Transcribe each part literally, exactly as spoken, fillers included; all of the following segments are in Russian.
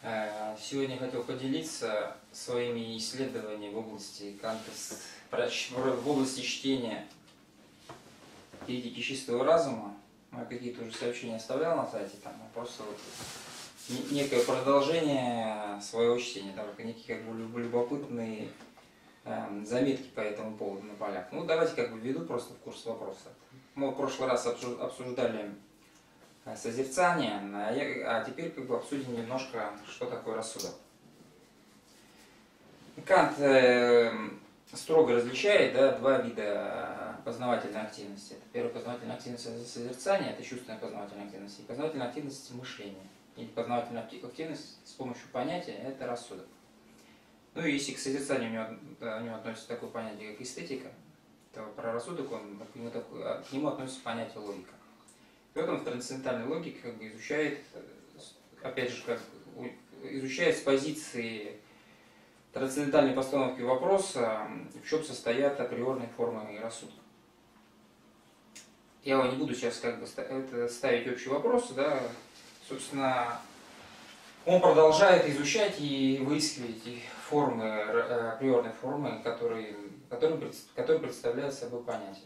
Сегодня хотел поделиться своими исследованиями в области кантос... в области чтения критики чистого разума. Я какие-то уже сообщения оставлял на сайте, там просто вот некое продолжение своего чтения, там некие как бы любопытные э, заметки по этому поводу на полях. Ну давайте как бы введу просто в курс вопроса. Мы в прошлый раз обсуждали созерцание, а теперь как бы обсудим немножко, что такое рассудок. Кант э, строго различает, да, два вида познавательной активности. Это первая познавательная активность созерцания, это чувственная познавательная активность, и познавательная активность мышления. Или познавательная активность с помощью понятия – это рассудок. Ну и если к созерцанию у него, у него относится такое понятие, как эстетика, то про рассудок он, к, нему такой, к нему относится понятие логика. И вот он в трансцендентальной логике как бы изучает, опять же, как, изучает с позиции трансцендентальной постановки вопроса, в чем состоят априорные формы рассудка. Я его не буду сейчас как бы ставить общий вопрос, да, собственно, он продолжает изучать и выискивать формы, априорные формы, которые, которые, которые представляют собой понятие.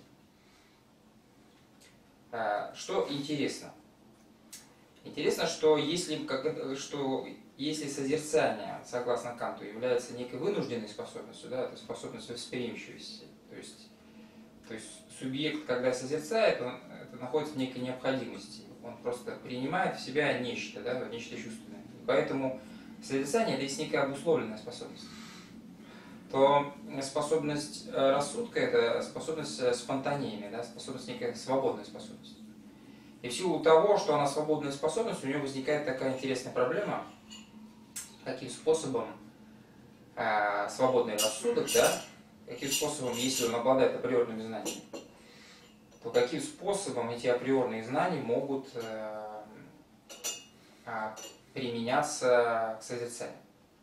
Что интересно? Интересно, что если, как, что если созерцание, согласно Канту, является некой вынужденной способностью, да, это способность восприимчивости, то есть, то есть субъект, когда созерцает, он это находится в некой необходимости, он просто принимает в себя нечто, да, нечто чувственное. И поэтому созерцание – это есть некая обусловленная способность. То способность рассудка – это способность спонтанейная, да, способность некая свободная способность. И в силу того, что она свободная способность, у нее возникает такая интересная проблема, каким способом э, свободный рассудок, да, каким способом, если он обладает априорными знаниями, то каким способом эти априорные знания могут э, э, применяться к созерцанию.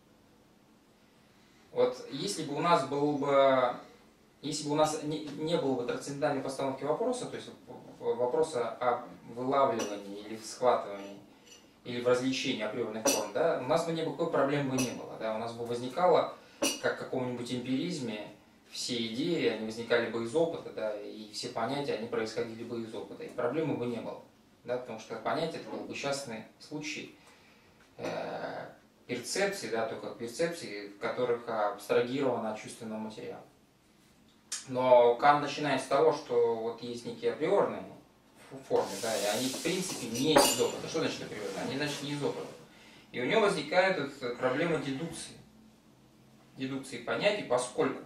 Вот если бы у нас был бы, если бы у нас не, не было бы трансцендентальной постановки вопроса, то есть вопроса о вылавливании или схватывании, или в развлечении априорных форм, да, у нас бы никакой проблемы бы не было. Да, у нас бы возникало, как в каком-нибудь эмпиризме, все идеи, они возникали бы из опыта, да, и все понятия, они происходили бы из опыта, и проблемы бы не было. Да, потому что понятие это был бы частный случай э, перцепции, да, только перцепции, в которых абстрагировано от чувственного материала. Но Кант начинает с того, что вот есть некие априорные формы, да, и они в принципе не из опыта. Что значит априорные? Они значит не из опыта. И у него возникает вот проблема дедукции. Дедукции понятий, поскольку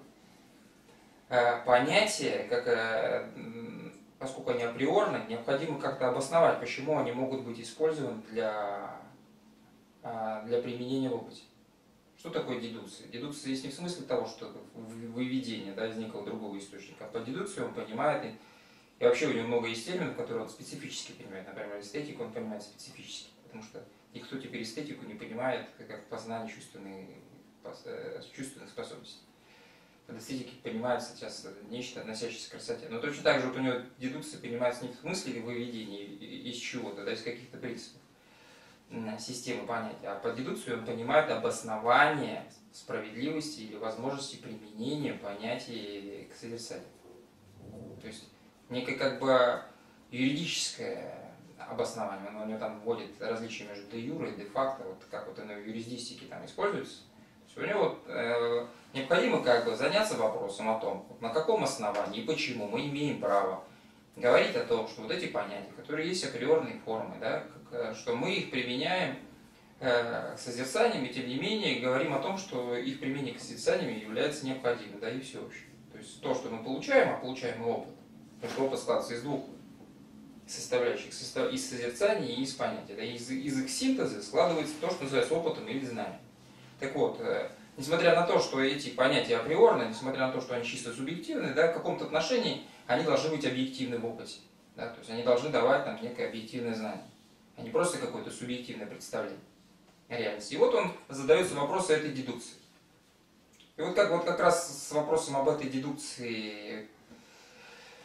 э, понятия, как, э, поскольку они априорны, необходимо как-то обосновать, почему они могут быть использованы для, э, для применения в опыте. Что такое дедукция? Дедукция здесь не в смысле того, что выведение, да, из некого другого источника. А по дедукции он понимает, и, и вообще у него много есть терминов, которые он специфически понимает. Например, эстетику он понимает специфически, потому что никто теперь эстетику не понимает как познание чувственных, чувственных способностей. Под эстетикой понимается сейчас нечто, относящееся к красоте. Но точно так же вот у него дедукция понимается не в смысле выведения из чего-то, да, из каких-то принципов системы понятий, а под дедукцию он понимает обоснование справедливости или возможности применения понятий к созерцанию. То есть некое как бы юридическое обоснование, оно у него там вводит различия между де юре и де факто, вот как вот оно в юрисдикции там используется. То есть у него вот, э, необходимо как бы заняться вопросом о том, на каком основании и почему мы имеем право говорить о том, что вот эти понятия, которые есть априорные формы, да, как, что мы их применяем э, к созерцаниям, и тем не менее говорим о том, что их применение к созерцаниям является необходимым, да, и всеобщим. То есть то, что мы получаем, а получаем и опыт. Потому что опыт складывается из двух составляющих, из созерцания и из понятия. Да, из, из их синтеза складывается то, что называется опытом или знанием. Так вот, э, несмотря на то, что эти понятия априорны, несмотря на то, что они чисто субъективны, да, в каком-то отношении они должны быть объективны в опыте. Да, то есть они должны давать нам некое объективное знание, а не просто какое-то субъективное представление о реальности. И вот он задается вопросом этой дедукции. И вот как, вот как раз с вопросом об этой дедукции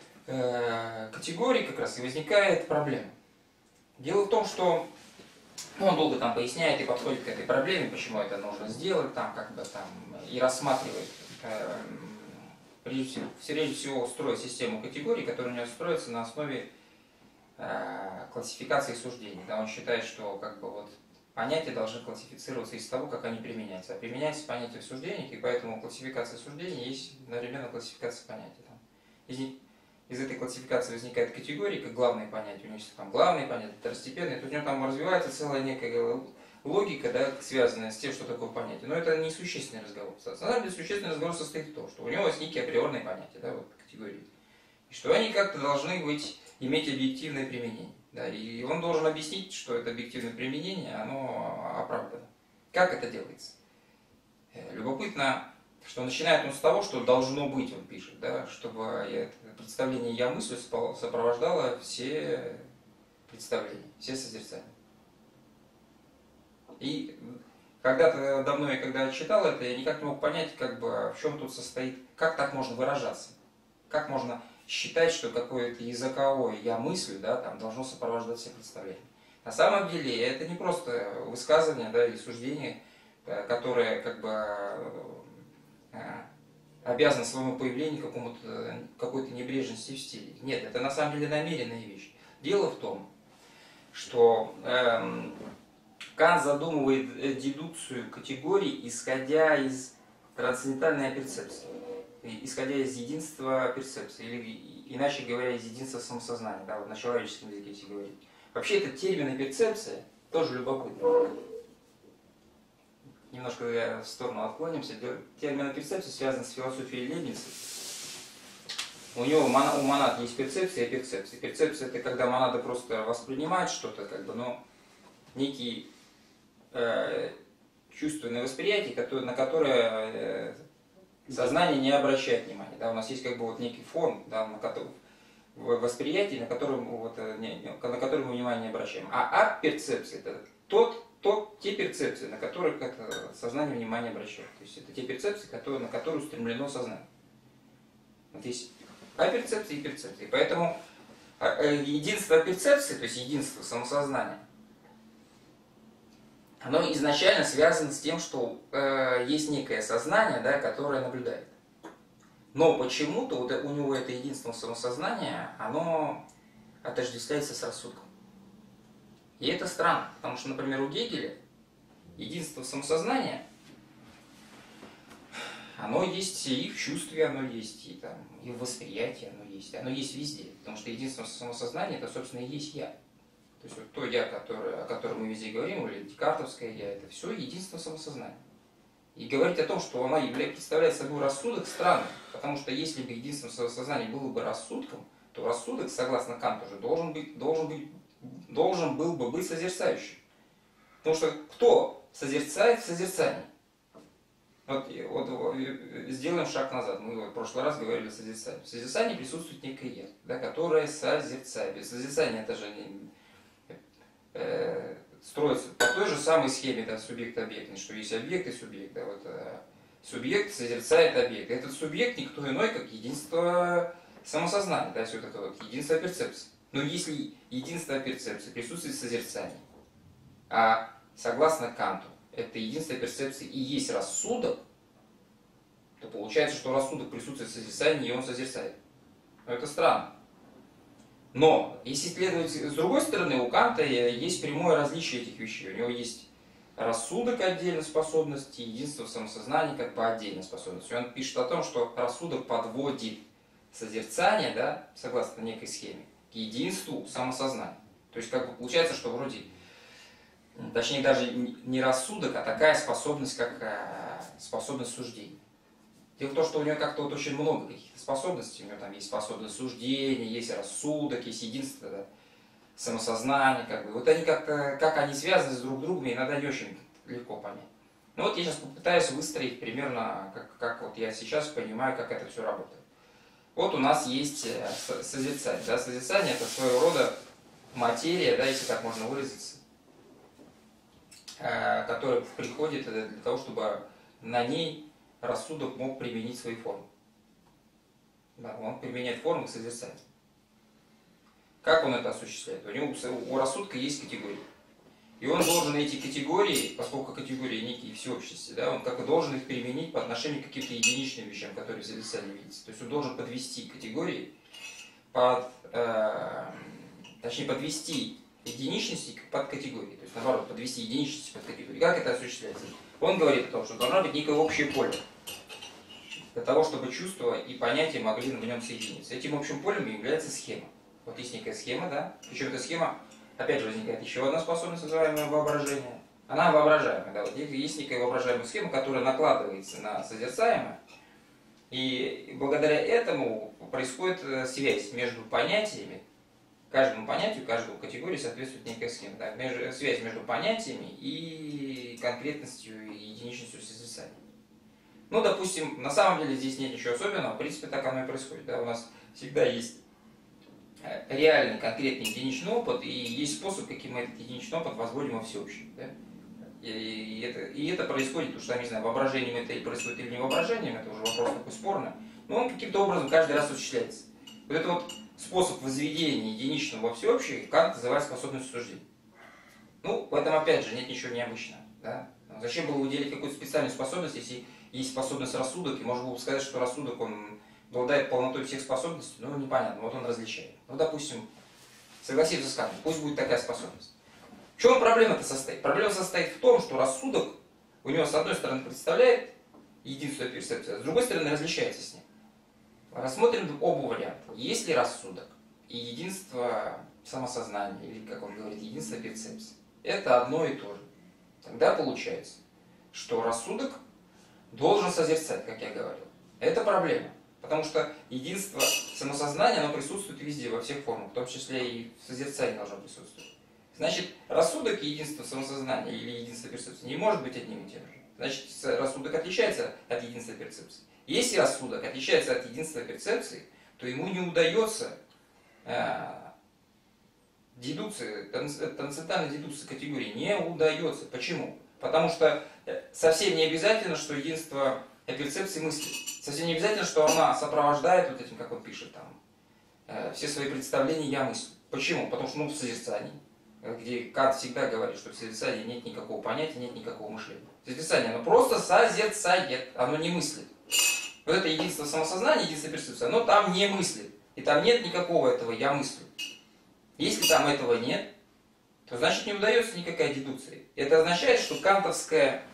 э, категории как раз и возникает проблема. Дело в том, что Ну, он долго там поясняет и подходит к этой проблеме, почему это нужно сделать, там, как бы там, и рассматривает, э, прежде всего, прежде всего строит систему категорий, которая у него строится на основе э, классификации суждений. Да, он считает, что как бы вот понятия должны классифицироваться из того, как они применяются. А применяется понятие в суждениях, и поэтому классификация суждений есть одновременно классификация понятий. Там. Из, них, из этой классификации возникает категории, как главные понятия. У него есть там главные понятия, второстепенные. Тут у него там развивается целая некая логика, да, связанная с тем, что такое понятие. Но это не существенный разговор. На самом деле существенный разговор состоит в том, что у него есть некие априорные понятия, да, вот категории. И что они как-то должны быть, иметь объективное применение. Да, и он должен объяснить, что это объективное применение, оно оправдано. Как это делается? Любопытно, что начинает он с того, что должно быть, он пишет, да, чтобы это представление «я мыслю» сопровождало все представления, все созерцания. И когда-то давно я когда читал это, я никак не мог понять, как бы, в чем тут состоит, как так можно выражаться, как можно считать, что какое-то языковое «я мыслю», да, там должно сопровождать все представления. На самом деле это не просто высказывание, да, или суждение, которое как бы обязано своему появлению какому-то, какой-то небрежности в стиле. Нет, это на самом деле намеренная вещь. Дело в том, что эм, Кант задумывает дедукцию категорий, исходя из трансцендентальной перцепции, исходя из единства перцепции, или, иначе говоря, из единства самосознания, да, вот на человеческом языке если говорить. Вообще этот термин и перцепция тоже любопытно. Немножко в сторону отклонимся. Термин перцепции связан с философией Лейбница. У него у монад есть перцепция и перцепция. Перцепция — это когда монада просто воспринимает что-то, как бы, но некие э, чувственные восприятия, которые, на которые э, сознание не обращает внимания. Да, у нас есть как бы вот некий фон, да, на который, восприятие, на котором, вот, не, на который мы внимание не обращаем. А перцепция — это тот, тот, те перцепции, на которые как-то сознание внимание обращает. То есть это те перцепции, которые, на которые устремлено сознание. Вот есть аперцепция и перцепция. Поэтому единство перцепции, то есть единство самосознания, оно изначально связано с тем, что э, есть некое сознание, да, которое наблюдает. Но почему-то вот у него это единство самосознания, оно отождествляется с рассудком. И это странно, потому что, например, у Гегеля единство самосознания, оно есть и в чувстве, оно есть и, там, и в восприятии, оно есть. Оно есть везде, потому что единство самосознания — это, собственно, и есть я. То есть вот то я, которое, о котором мы везде говорим, или декартовское я, это все единство самосознания. И говорить о том, что она представляет собой рассудок, странно, потому что если бы единство самосознания было бы рассудком, то рассудок, согласно Канту, же должен, быть, должен, быть, должен был бы быть созерцающим. Потому что кто созерцает в созерцании? Вот, вот сделаем шаг назад. Мы вот в прошлый раз говорили о созерцании. В созерцании присутствует некое я, да, которое созерцает. Созерцание — это же не, э, строится по той же самой схеме, да, субъект-объектный, что есть объект и субъект. Да, вот, э, субъект созерцает объект. Этот субъект никто иной, как единство самосознания, да, есть вот это вот единство перцепции. Но если единство перцепции присутствует в созерцании, а согласно Канту это единство перцепции и есть рассудок, то получается, что рассудок присутствует в созерцании, и он созерцает. Но это странно. Но, если следовать с другой стороны, у Канта есть прямое различие этих вещей. У него есть рассудок отдельно способности, единство в самосознании как бы отдельно способность. И он пишет о том, что рассудок подводит созерцание, да, согласно некой схеме, к единству самосознания. То есть, как бы получается, что вроде, точнее даже не рассудок, а такая способность, как способность суждения. Дело в том, что у него как-то вот очень много каких-то способностей. У него там есть способность суждения, есть рассудок, есть единство, да, самосознание, как бы. Вот они как-то, как они связаны с друг другом, иногда не очень легко понять. Ну вот я сейчас попытаюсь выстроить примерно, как, как вот я сейчас понимаю, как это все работает. Вот у нас есть созерцание. Да? Созерцание — это своего рода материя, да, если так можно выразиться, которая приходит для того, чтобы на ней рассудок мог применить свои формы. Да, он применяет формы к созерцанию. Как он это осуществляет? У него у рассудка есть категории. И он должен эти категории, поскольку категории некие всеобщности, да, он как бы должен их применить по отношению к каким-то единичным вещам, которые в созерцании видятся. То есть он должен подвести категории, под, э, точнее подвести единичности под категории. То есть наоборот, подвести единичности под категории. Как это осуществляется? Он говорит о том, что должно быть некое общее поле для того, чтобы чувства и понятия могли в нем соединиться. Этим общим полем является схема. Вот есть некая схема, да? Причем эта схема, опять же, возникает еще одна способность, называемая воображение. Она воображаемая, да? Вот есть некая воображаемая схема, которая накладывается на созерцаемое, и благодаря этому происходит связь между понятиями. Каждому понятию, каждому категории соответствует некая схема. Да? Между, связь между понятиями и конкретностью и единичностью созерцания. Ну, допустим, на самом деле здесь нет ничего особенного, в принципе, так оно и происходит. Да? У нас всегда есть реальный, конкретный единичный опыт, и есть способ, каким мы этот единичный опыт возводим во всеобщий. Да? И, это, и это происходит, потому что, не знаю, воображением это происходит или не воображением, это уже вопрос такой спорный, но он каким-то образом каждый раз осуществляется. Вот это вот способ возведения единичного во всеобщее Кант называет способностью суждения. Ну, в этом опять же нет ничего необычного. Да? Зачем было выделить какую-то специальную способность, если есть способность рассудок, и можно было бы сказать, что рассудок, он обладает полнотой всех способностей, ну, непонятно, вот он различает. Ну, допустим, согласиться с Кантом, пусть будет такая способность. В чем проблема-то состоит? Проблема состоит в том, что рассудок у него, с одной стороны, представляет единство перцепции, а с другой стороны, различается с ним. Рассмотрим оба варианта. Есть ли рассудок и единство самосознания, или, как он говорит, единство перцепции, это одно и то же. Тогда получается, что рассудок должен созерцать, как я говорил. Это проблема. Потому что единство самосознания, оно присутствует везде, во всех формах, в том числе и в созерцании должно присутствовать. Значит, рассудок и единство самосознания или единство перцепции не может быть одним и тем же. Значит, рассудок отличается от единства перцепции. Если рассудок отличается от единства перцепции, то ему не удается э, дедукция, трансцендентальная дедукция категории не удается. Почему? Потому что совсем не обязательно, что единство перцепции мысли. Совсем не обязательно, что она сопровождает вот этим, как он пишет там, э, все свои представления «я мыслю». Почему? Потому что ну, в созерцании, где Кант всегда говорит, что в созерцании нет никакого понятия, нет никакого мышления. Созерцание, оно просто созерцает, оно не мыслит. Вот это единство самосознания, единство перцепции, оно там не мыслит. И там нет никакого этого «я мыслю». Если там этого нет, то значит не удается никакая дедукция. Это означает, что кантовская,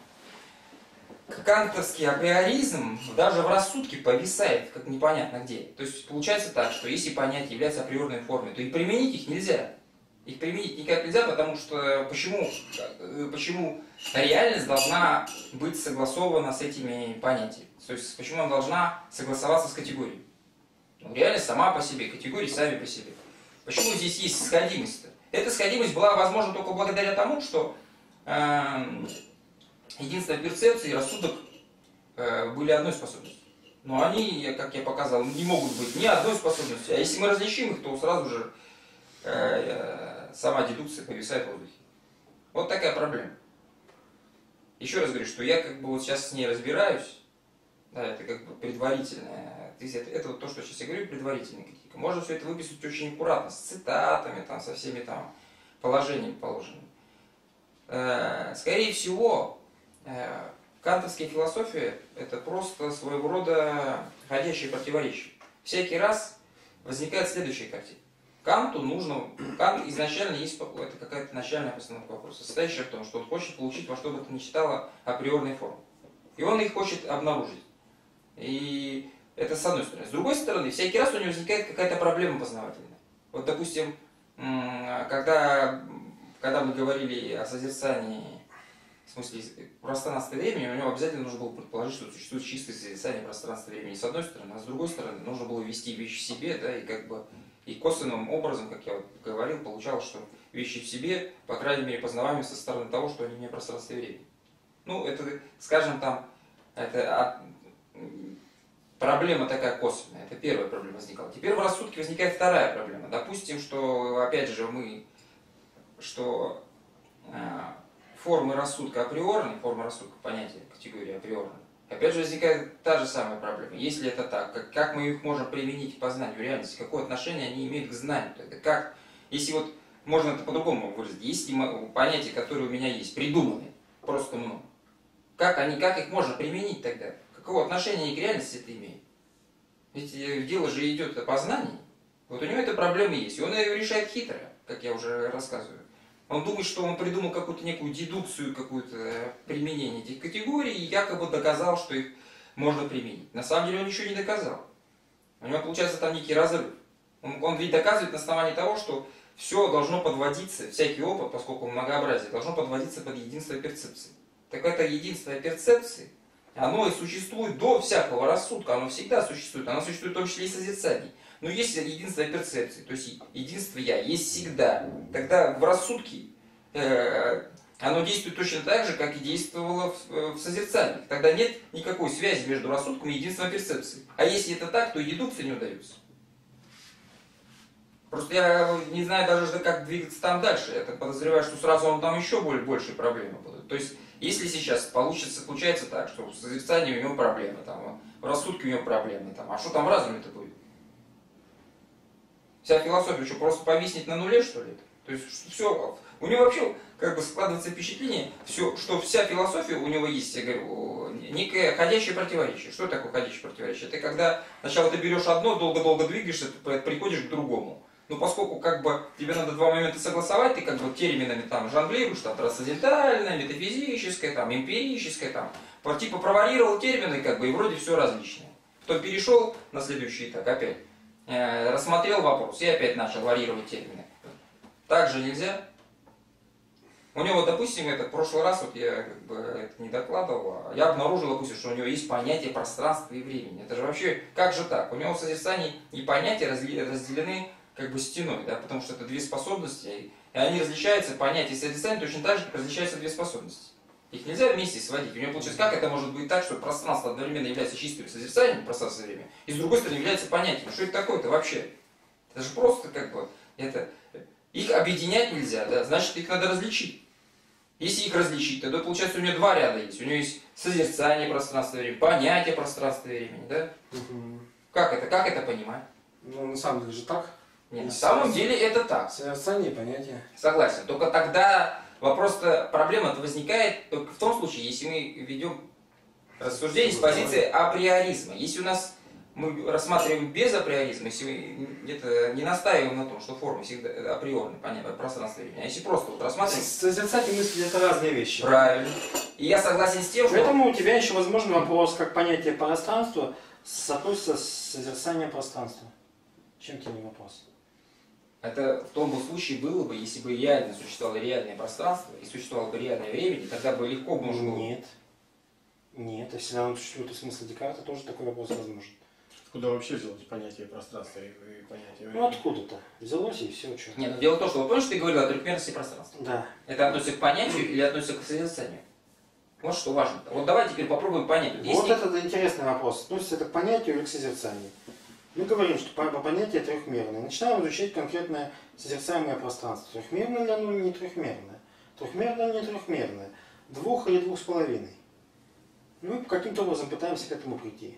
кантовский априоризм даже в рассудке повисает, как непонятно где. То есть получается так, что если понятия являются априорной формой, то и применить их нельзя. Их применить никак нельзя, потому что почему, почему реальность должна быть согласована с этими понятиями? То есть почему она должна согласоваться с категорией? Ну, реальность сама по себе, категории сами по себе. Почему здесь есть сходимость-то? Эта сходимость была возможна только благодаря тому, что э, единство перцепции и рассудок э, были одной способностью. Но они, как я показал, не могут быть ни одной способностью. А если мы различим их, то сразу же э, сама дедукция повисает в воздухе. Вот такая проблема. Еще раз говорю, что я как бы вот сейчас с ней разбираюсь. Да, это как бы предварительная. Это, это вот то, что сейчас я говорю, предварительная критика. Можно все это выписать очень аккуратно, с цитатами, там, со всеми там положениями положенными. Э, скорее всего, э, кантовская философия это просто своего рода ходящее противоречие. Всякий раз возникает следующая картина. Канту нужно, Кант изначально есть это какая-то начальная постановка вопроса, состоящая в том, что он хочет получить во что бы то ни стало априорные формы. И он их хочет обнаружить. И это с одной стороны. С другой стороны, всякий раз у него возникает какая-то проблема познавательная. Вот, допустим, когда, когда мы говорили о созерцании, в смысле пространства и времени, у него обязательно нужно было предположить, что существует чистое созерцание пространства и времени с одной стороны, а с другой стороны, нужно было ввести вещи в себе, да, и как бы и косвенным образом, как я вот говорил, получалось, что вещи в себе, по крайней мере, познаваемы со стороны того, что они не пространство и время. Ну, это, скажем, там, это проблема такая косвенная. Это первая проблема возникала. Теперь в рассудке возникает вторая проблема. Допустим, что, опять же, мы, что э, формы рассудка априорны, форма рассудка понятия, категории априорны. Опять же возникает та же самая проблема. Если это так, как, как мы их можем применить к познанию реальности, какое отношение они имеют к знанию? Это как, если вот можно это по-другому выразить. Есть понятия, которые у меня есть, придуманы, просто много. Как, они, как их можно применить тогда? Какое отношение они к реальности это имеют? Ведь дело же идет о познании. Вот у него эта проблема есть, и он ее решает хитро, как я уже рассказываю. Он думает, что он придумал какую-то некую дедукцию, какое-то применение этих категорий, и якобы доказал, что их можно применить. На самом деле он ничего не доказал. У него получается там некий разрыв. Он, он ведь доказывает на основании того, что все должно подводиться, всякий опыт, поскольку многообразие, должно подводиться под единство перцепции. Так это единство перцепции, оно и существует до всякого рассудка, оно всегда существует, оно существует в том числе и созерцаний. Но есть единство перцепции, то есть единство я, есть всегда. Тогда в рассудке э, оно действует точно так же, как и действовало в, в созерцании. Тогда нет никакой связи между рассудком и единством перцепции. А если это так, то и дедукция не удается. Просто я не знаю даже, как двигаться там дальше. Я так подозреваю, что сразу он там еще более, большие проблемы будут. То есть, если сейчас получится, получается так, что в созерцании у него проблемы, там, в рассудке у него проблемы, там, а что там в разуме-то будет? Вся философия что, просто повиснет на нуле, что ли? То есть, все, у него вообще как бы складывается впечатление, все, что вся философия у него есть, я говорю, некое ходящее противоречие. Что такое ходящее противоречие? Это когда сначала ты берешь одно, долго-долго двигаешься, приходишь к другому. Но поскольку как бы тебе надо два момента согласовать, ты как бы терминами там жонглируешь, там трансцендентальное, метафизическое, там эмпирическое, там, типа проварировал термины, как бы, и вроде все различное. Потом перешел на следующий этап опять, э, рассмотрел вопрос и опять начал варьировать термины. Так же нельзя. У него, допустим, это в прошлый раз, вот я как бы это не докладывал, я обнаружил, допустим, что у него есть понятие пространства и времени. Это же вообще, как же так? У него в созерцании и понятия разделены как бы стеной, да, потому что это две способности, и они различаются, понятия созерцания точно так же, как различаются две способности. Их нельзя вместе сводить. У него получается, как это может быть так, что пространство одновременно является чистым созерцанием, пространство и время, и с другой стороны является понятием. Что это такое-то вообще? Это же просто как бы, это, их объединять нельзя, да, значит их надо различить. Если их различить, тогда получается у него два ряда есть. У него есть созерцание пространства и времени, понятие пространства и времени, да? Угу. Как это, как это понимать? Ну, на самом деле же так. Нет, на самом деле это так. Созерцание и понятие. Согласен. Только тогда вопрос-то, проблема-то возникает только в том случае, если мы ведем рассуждение с позиции априоризма. Если у нас мы рассматриваем без априоризма, если мы это, не настаиваем на том, что формы всегда априорны, понятно, пространство и время, а если просто вот рассматриваем... Созерцать и мысль — это разные вещи. Правильно. И я согласен с тем, что... Поэтому у тебя еще возможен вопрос, как понятие пространства соотносится с созерцанием пространства. Чем тебе не вопрос? Это в том бы случае было бы, если бы реально существовало реальное пространство и существовало бы реальное время, тогда бы легко можно было... Нет. Нет, если оно существует в смысле Декарта, тоже такой вопрос возможен. Откуда вообще взялось понятие пространства и понятие времени? Ну откуда-то. Взялось и все, что. Нет, но дело в том, что, вот помнишь, ты говорил о трехмерности пространства? Да. Это относится к понятию или относится к созерцанию? Вот что важно. Вот давай теперь попробуем понять. Вот, вот если... это интересный вопрос. Относится это к понятию или к созерцанию? Мы говорим, что понятие трехмерное. Начинаем изучать конкретное созерцаемое пространство. Трехмерное ли оно или не трехмерное? Трехмерное или не трехмерное? Двух или двух с половиной? Мы каким-то образом пытаемся к этому прийти.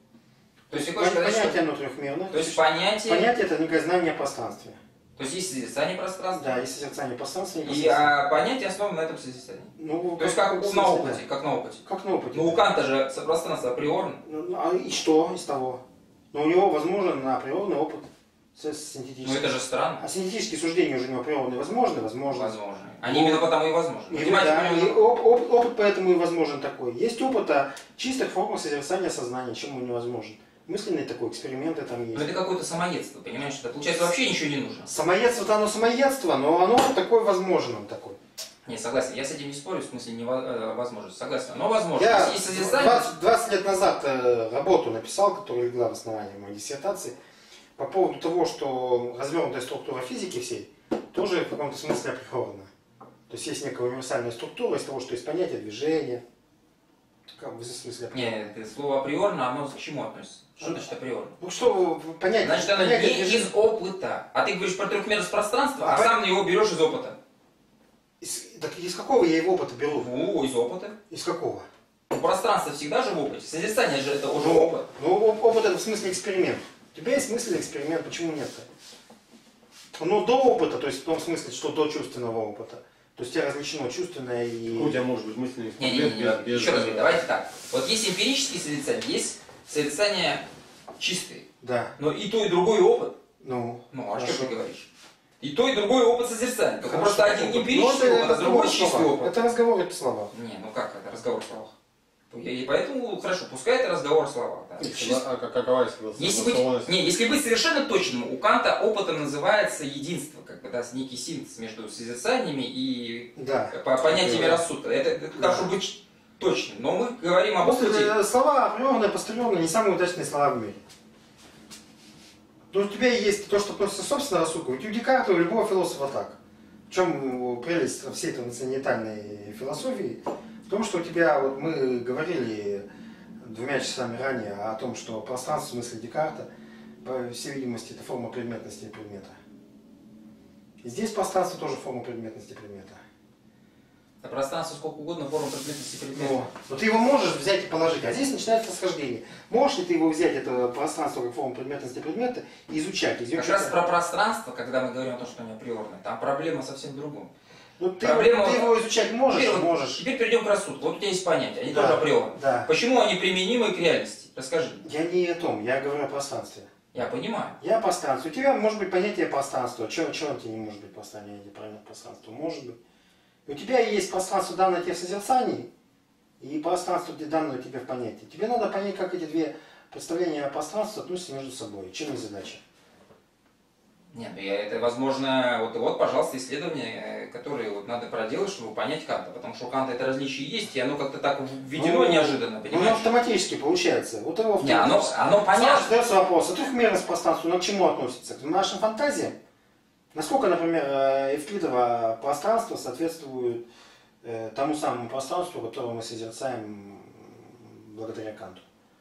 То есть, Пон- сказать, понятие что... оно трехмерное. То есть понятие... Понятие — это некое знание о пространстве. То есть есть созерцание пространства. Да, есть созерцание пространства. И а, понятие основано на этом созерцании. Ну, то есть как на опыте, как на опыте. Как на опыте. Ну, у Канта же пространство априорно. Ну, а и что из того? Но у него возможен на априорный опыт синтетический. Ну это же странно. А синтетические суждения уже не априорные возможны? Возможно. Возможно. Они именно потому и возможны. И, да, и оп, оп, опыт поэтому и возможен такой. Есть опыт о чистых формах созерцания сознания, чем он невозможен. Мысленные такой, эксперименты там есть. Но это какое-то самоедство, понимаешь? Это получается вообще ничего не нужно. Самоедство-то оно самоедство, но оно такой возможен, он такой. Не, согласен, я с этим не спорю, в смысле невозможно. Согласен, но возможно. Я Есть созерцание... двадцать, двадцать лет назад работу написал, которая легла в основании моей диссертации, по поводу того, что развернутая структура физики всей тоже в каком-то смысле априорна. То есть есть некая универсальная структура из того, что есть понятие движения. Как в смысле априорна? Нет, это слово априорно, оно к чему относится? Что значит априорно? Ну что, понятие... Значит, оно понятие не движения... из опыта. А ты говоришь про трехмерность пространства, а, А сам его берешь из опыта. Из, так из какого я его опыта беру? Ну, из опыта. Из какого? Ну, пространство всегда же в опыте. Созерцание же это уже ну, опыт. Ну, опыт это в смысле эксперимент. У тебя есть мысленный эксперимент, почему нет-то? Ну, до опыта, то есть в том смысле, что до чувственного опыта. То есть у тебя различено чувственное и... У тебя может быть мысленный Не, не, не, не. без... Еще раз говорю, давайте так. Вот есть эмпирические созерцания, есть созерцания чистые. Да. Но и то, и другой опыт. Ну, Ну, а хорошо. что ты говоришь? И то, и другой опыт созерцания. Только Хорошо. просто один Ну, эмпирический это опыт, а другой разговор в чистый словах. опыт. Это разговор в словах. Не, ну как это разговор в словах? И поэтому, хорошо, пускай это разговор в словах. Да. А как- какова Если быть, не, если быть совершенно точным, у Канта опытом называется единство, как бы, да, некий синтез между созерцаниями и Да. по- понятиями Да. рассудка. Это, это Да. хорошо быть точным. Но мы говорим об Просто опыте. э, слова априорные, постерионные, не самые удачные слова в мире. То у тебя есть то, что относится собственно рассудку. У Декарта, у любого философа так. В чем прелесть всей трансцендентальной философии? В том, что у тебя, вот мы говорили двумя часами ранее о том, что пространство в смысле Декарта, по всей видимости, это форма предметности предмета. И здесь пространство тоже форма предметности предмета. А пространство сколько угодно, форма предметности предмета. Но, но ты его можешь взять и положить, а здесь начинается расхождение. Можешь ли ты его взять, это пространство как форму предметности предмета, и изучать? Как изучать раз про пространство, когда мы говорим о том, что оно априорное, там проблема совсем в другом. Ну, ты, Проблема его, ты вот- его изучать можешь, Теперь, вот- можешь. теперь перейдем к рассудку. Вот у тебя есть понятия, они Да, тоже априорны. да. Почему они применимы к реальности? Расскажи. Я не о том, я говорю о пространстве. Я понимаю. Я о пространстве. У тебя может быть понятие пространства. Чего, чего тебе не может быть понятие пространства? Может быть. У тебя есть пространство, данное тебе в созерцании, и пространство, где данное тебе в понятии. Тебе надо понять, как эти две представления о пространстве относятся между собой. Чем их задача? Нет, ну я, это возможно, вот, вот, пожалуйста, исследования, которые вот надо проделать, чтобы понять Канта. Потому что у Канта это различие есть, и оно как-то так введено Ну, неожиданно, Ну, понимаешь? автоматически получается. Вот его Не, оно, автоматически. оно Сразу понятно. задается вопрос, а трехмерность пространства, ну к чему относится? К нашим фантазиям? Насколько, например, э, Евклидово пространство соответствует э, тому самому пространству, которое мы созерцаем благодаря Канту?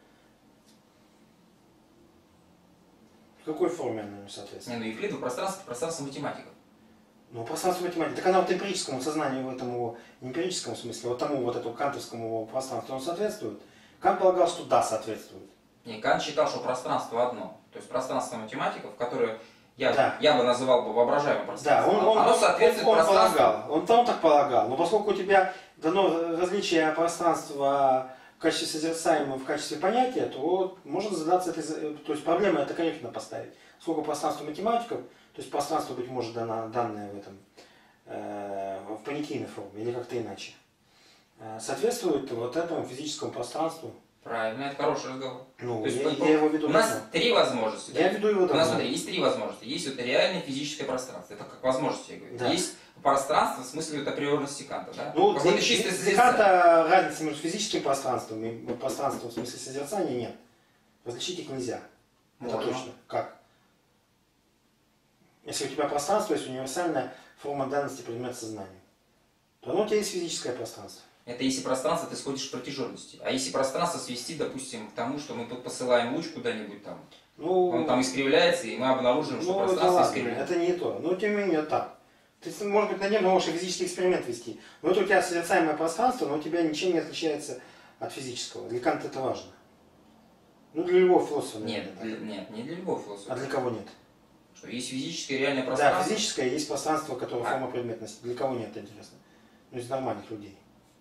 В какой форме оно Не, соответствует? ну Евклидово пространство, это пространство математиков. Ну, пространство математики. Так она вот эмпирическому сознанию, в этом его эмпирическом смысле, вот тому вот этому кантовскому пространству, он соответствует? Кант полагал, что да, соответствует. Не, Кант считал, что пространство одно. То есть пространство математиков, которое я, Да. я бы называл бы воображаемым Да, пространством. он, он, оно он, соответствует он пространству. полагал, он там так полагал, но поскольку у тебя дано различие пространства в качестве созерцаемого, в качестве понятия, то вот можно задаться этой, за- то есть проблема это корректно поставить. Сколько пространства математиков, то есть пространство, быть может, дано, данное в этом, э, в понятийной форме или как-то иначе, э, соответствует вот этому физическому пространству. Правильно, это хороший разговор. Ну, То есть, я, по- я его веду у нас давно. три возможности. Я да? веду его У нас, давно. смотри, есть три возможности. Есть вот реальное физическое пространство. Это как возможности, я говорю. Да. Есть пространство в смысле вот априорности Канта. Да? Ну, Какое-то для, чистое для созерцание. Канта разницы между физическим пространством и пространством в смысле созерцания нет. Различить их нельзя. Это Можно. точно. Как? Если у тебя пространство есть универсальная форма данности предмета сознания, то оно у тебя есть физическое пространство. Это если пространство ты сходишь в протяженности. А если пространство свести, допустим, к тому, что мы посылаем луч куда-нибудь там, Ну, он там искривляется, и мы обнаружим, что ну это пространство ладно, искривляется. это не то. Но тем не менее так. Ты, может быть, на нем можешь и физический эксперимент вести. Но это у тебя созерцаемое пространство, но у тебя ничем не отличается от физического. Для Канта это важно. Ну, для любого философа, Нет, наверное, для- нет, не для любого философа. так. А для кого нет? Что есть физическое реальное Да, пространство. физическое есть пространство, которое А. форма предметности. Для кого нет, интересно? Ну, из нормальных людей.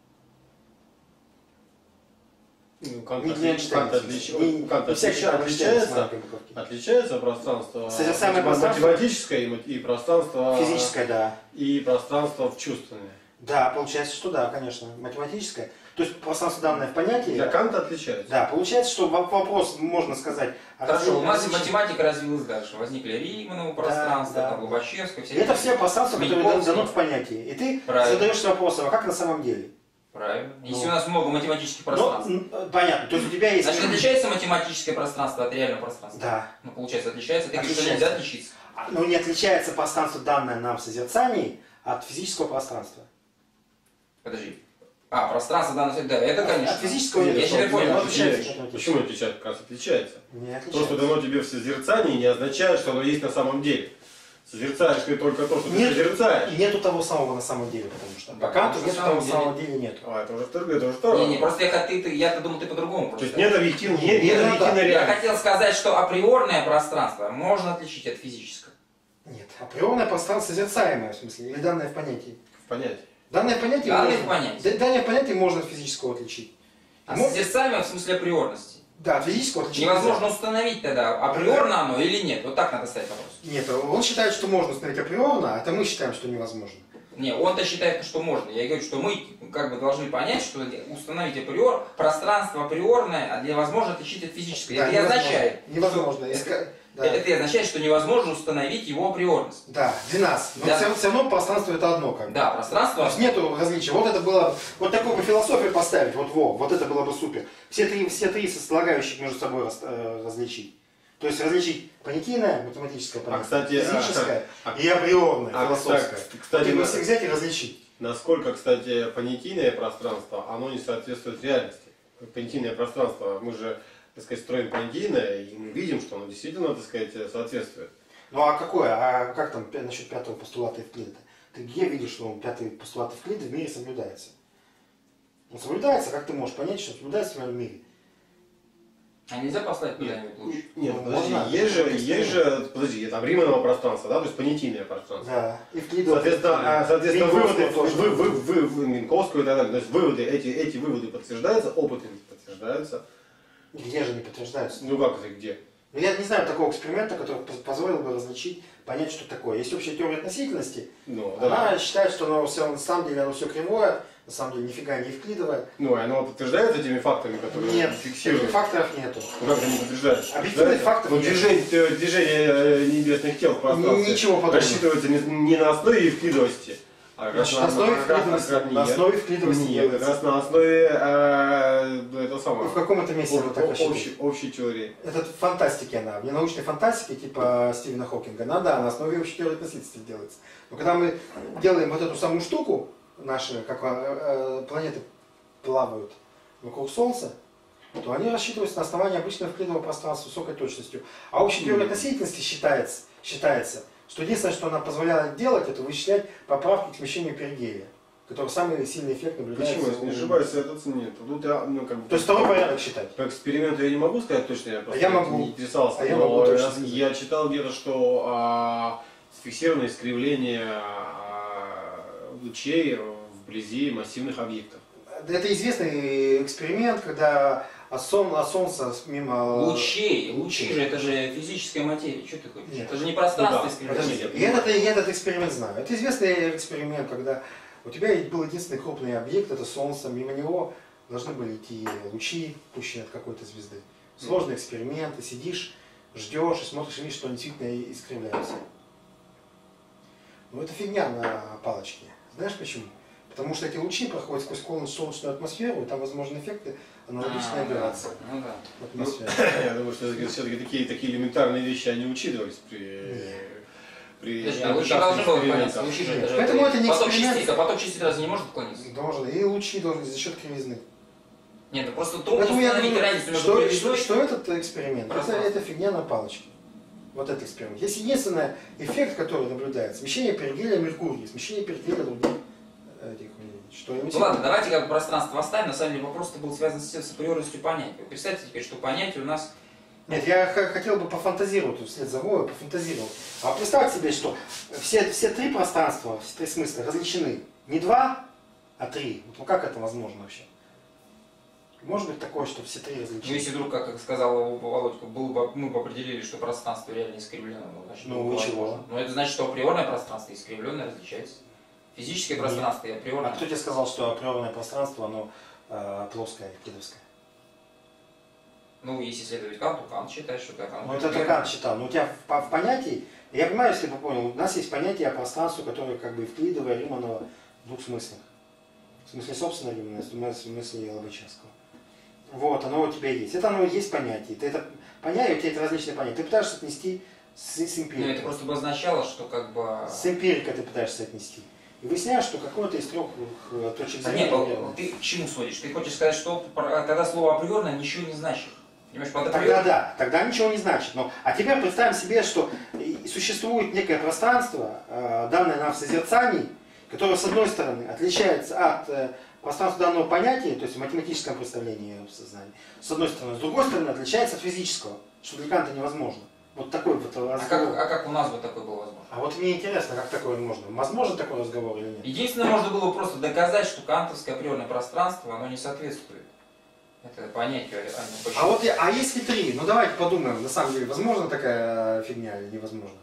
Ну, Кант, Не для отли- Кант, Эйнштейна. отлич- Не- у Канта не всякий отлича- там Эйнштейн с отличается, маленькой буковки. отличается пространство Созерцаемое матема- пространство. математическое и ма- и пространство Физическое, да. и пространство в чувственное. Да, получается, что да, конечно. Математическое. То есть пространство данное в понятии. Для Канта отличается. Да, получается, что во- вопрос, можно сказать... о Хорошо, у нас различии- математика развилась дальше. Возникли Риманово пространство, да. там Лобачевское, И все это все пространства, которые Маяковский. даны в понятии. И ты Правильно. задаешься вопросом, а как на самом деле? Правильно. Если Ну. у нас много математических Ну, пространств. м, понятно. То есть у тебя есть... Значит, отличается математическое пространство от реального пространства? Да. Ну, получается, отличается. Ты говоришь, что Отличается. нельзя отличиться. А, Ну, не отличается пространство, данное нам в созерцании, от физического пространства. Подожди. А, пространство данное... Да, это, конечно. От физического Я нет. теперь Нет, понял. нет, Отличается. отличается. Почему отличается? Как раз отличается. Не То, что отличается. дано тебе в созерцании, не означает, что оно есть на самом деле. Созерцаешь ты только то, что ты Нет. созерцаешь. Нету того самого на самом деле, потому что Да, по Канту на нету самом того деле. самого деле нет. А, это уже второе, это уже второе. Не, не, просто я, ты, ты, я-то думал, ты по-другому То просто. есть нет объективной, нет, Ну, нет да, объективной Я реальности. хотел сказать, что априорное пространство можно отличить от физического. Нет, априорное пространство созерцаемое, в смысле, или данное в понятии. В понятии. Данное понятие, Данное можно, в понятии. данное понятие можно от физического отличить. А Мож- созерцаемое в смысле априорности. Да, от физического отличить. Невозможно установить тогда, априорно оно или нет. Вот так надо ставить вопрос. Нет, он считает, что можно установить априорно, а это мы считаем, что невозможно. Не, он-то считает, что можно. Я говорю, что мы как бы должны понять, что установить априор, пространство априорное невозможно отличить от физического. Да, это и невозможно. означает, Невозможно. что- Иска- да. это и означает, что невозможно установить его априорность. Да, для нас. Но Да. все, все равно пространство это одно как бы. Да, То пространство. есть нету различия. Вот это было, вот такую бы философию поставить, вот во, вот это было бы супер. Все три, все три составляющих между собой раз- э, различить. То есть различить понятийное, математическое понятие, кстати, физическое а- и априорное, а, философское. кстати, кстати, вот их на- всех взять и различить. Насколько, кстати, понятийное пространство, оно не соответствует реальности. Понятийное пространство, мы же, так сказать, строим понятийное, и мы видим, что оно действительно, так сказать, соответствует. Ну а какое? А как там пя- насчет пятого постулата Евклида? Ты где видишь, что пятый постулат Евклида в мире соблюдается? Он соблюдается, как ты можешь понять, что соблюдается в мире? А нельзя поставить куда-нибудь лучше? Нет, Ну, подожди, можно. есть же, есть же, подожди, там Риманово пространство, да, то есть понятийное пространство. Да. Евклидово. Соответственно, а, соответственно Минковского выводы, тоже. вы, вы, вы, вы, Минковского и так далее, то есть выводы, эти, эти выводы подтверждаются, опыты подтверждаются. Где же не подтверждаются? Ну как это где? Ну, я не знаю такого эксперимента, который поз- позволил бы различить, понять, что такое. Есть общая теория относительности. Ну, Она да. считает, что оно все, на самом деле оно все кривое, на самом деле нифига не евклидовое. Ну, и оно подтверждается этими фактами, которые Нет, фиксируют. таких факторов нету. Ну как это не подтверждается? Объективных фактов Ну, нет. движение, э, движение э, небесных тел в пространстве Ничего подобного. рассчитывается не, не на основе евклидовости, а как раз Значит, на основе как раз- евклидовости, как раз на нет. основе евклидовости Нет, делается. как раз на основе э, этого И самого. в каком-то месте оно так рассчитывает. общей, общей теории. Это в фантастике она. В ненаучной фантастике типа Стивена Хокинга, она да, на основе общей теории относительности делается. Но когда мы делаем вот эту самую штуку, наши, как э, э, планеты плавают вокруг Солнца, то они рассчитываются на основании обычного евклидового пространства с высокой точностью. А общая теория относительности считается, считается, что единственное, что она позволяет делать, это вычислять поправки к смещению перигелия, который самый сильный эффект наблюдается. Почему? Если не у- ошибаюсь, это нет. Тут я, ну, как бы, То есть второй порядок считать. по эксперименту я не могу сказать точно, я просто я могу. не интересовался. А я но могу точно я, сказать. я читал где-то, что а, сфиксировано искривление а, лучей вблизи массивных объектов. Это известный эксперимент, когда от, сон, от Солнца мимо... Лучей. Лучи же, это же физическая материя. Что ты хочешь? Нет. Это же не пространство Ну да. искривления. Подожди, Нет, я этот, я этот эксперимент знаю. Это известный эксперимент, когда у тебя был единственный крупный объект, это Солнце, мимо него должны были идти лучи, пущенные от какой-то звезды. Сложный эксперимент, ты сидишь, ждешь и смотришь, и видишь, что они действительно искривляются. Но это фигня на палочке. Знаешь почему? Потому что эти лучи проходят сквозь солнечную атмосферу, и там возможны эффекты аналогичной А, да. операции Ну да. в атмосфере. Я думаю, что все-таки такие, такие элементарные вещи, они учитывались при... при Подожди, а лучи должны были отклониться. Лучи же, это же Поэтому это не поток эксперимент. частиц, а поток частиц разве не может отклониться? Должен. И лучи должны за счет кривизны. Нет, ну просто трудно Поэтому я установить думаю, разницу между что, что, кривизной. что этот эксперимент? Это, Пространство. это фигня на палочке. Вот этот эксперимент. Есть единственный эффект, который наблюдается. Смещение перигелия Меркурия, смещение перигелия других этих, что-нибудь. Ну ладно, давайте как бы пространство оставим. На самом деле вопрос-то был связан с, с априорностью понятия. Вы представьте теперь, что понятие у нас... Нет, я х- хотел бы пофантазировать, вот вслед за Вовой пофантазировать. А представьте себе, что все, все три пространства, все три смысла различены. Не два, а три. Вот, ну как это возможно вообще? Может быть такое, что все три Ну, различены? если вдруг, как сказал Володька, было бы, мы бы определили, что пространство реально искривлено, ну, значит, Ну, было бы и чего? возможно. Ну, это значит, что априорное пространство искривленное различается. Физическое Нет. пространство и А априорное. кто тебе сказал, что априорное пространство, оно э, плоское, кидовское? Ну, если следовать Канту, Кант считает, что так. оно Ну, это верно. Кант считал. Но у тебя в, в понятии, я понимаю, если бы понял, у нас есть понятие о пространстве, которое как бы евклидовое, Риманово в двух смыслах. В смысле собственной Римановой, в смысле Лобачевского. Вот, оно у тебя есть. Это оно и есть понятие. Ты это понятие, у тебя это различные понятия. Ты пытаешься отнести с, с Ну, эмпирикой. это просто бы означало, что как бы... С эмпирикой ты пытаешься отнести. И выясняешь, что какой-то из трех э, точек А зрения. нет, ну, верно. ты к чему сводишь? Ты хочешь сказать, что про- тогда слово априорное ничего не значит. Понимаешь, под Тогда априор... да, тогда ничего не значит. Но, а теперь представим себе, что и существует некое пространство, э, данное нам в созерцании, которое с одной стороны отличается от э, пространства данного понятия, то есть в математическом представлении в сознании, с одной стороны, с другой стороны отличается от физического, что для Канта невозможно. Вот такой вот А разговор. как, а как у нас бы такое было возможно? А вот мне интересно, как такое можно? Возможно такой разговор или нет? Единственное, можно было просто доказать, что кантовское априорное пространство, оно не соответствует. Это понятие, а не почему. А вот я, а если три? Ну давайте подумаем, на самом деле, возможно такая фигня или невозможно?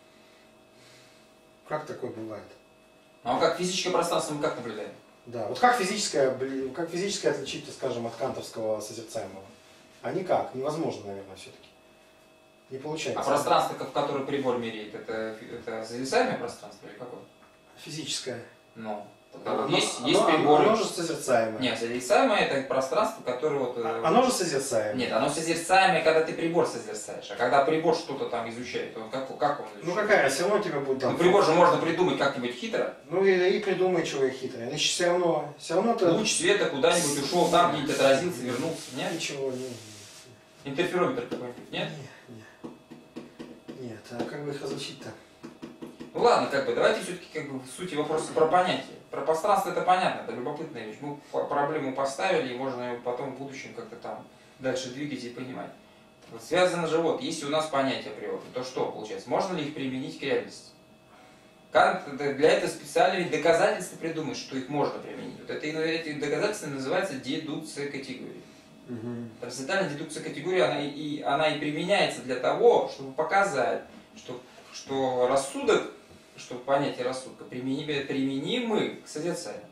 Как такое бывает? А как физическое пространство мы как наблюдаем? Да, вот как физическое, как физическое отличить, скажем, от кантовского созерцаемого? А никак, невозможно, наверное, все-таки. Не получается. А пространство, в которое прибор меряет, это, это созерцаемое пространство или какое? Физическое. Ну, тогда вот Оно, есть, оно, есть оно, приборы. оно же созерцаемое. Нет, созерцаемое это пространство, которое вот... А, оно же созерцаемое. Нет, оно созерцаемое, когда ты прибор созерцаешь. А когда прибор что-то там изучает, он как, как он изучает? Ну какая, все равно тебе будет там... Ну, прибор же можно придумать как-нибудь хитро. Ну и, и придумай, чего я хитрый. Значит, все равно, все равно ты... Луч света куда-нибудь ушел, там где-нибудь отразился, вернулся. Нет? Ничего, не... Интерферометр какой-нибудь, нет? Нет, нет. А как бы их различить-то? Ну ладно, как бы, давайте все-таки как бы в сути вопроса про понятие. Про пространство это понятно, это любопытная вещь. Мы проблему поставили, и можно ее потом в будущем как-то там дальше двигать и понимать. Вот связано же вот, если у нас понятие априорно, то что получается? Можно ли их применить к реальности? Кант для этого специально ведь доказательства придумать, что их можно применить. Вот это, эти доказательства называются дедукция категории. Угу. Трансцендентальная дедукция категории, она и, она и применяется для того, чтобы показать, что, что рассудок, что понятие рассудка применимы, применимы к созерцанию.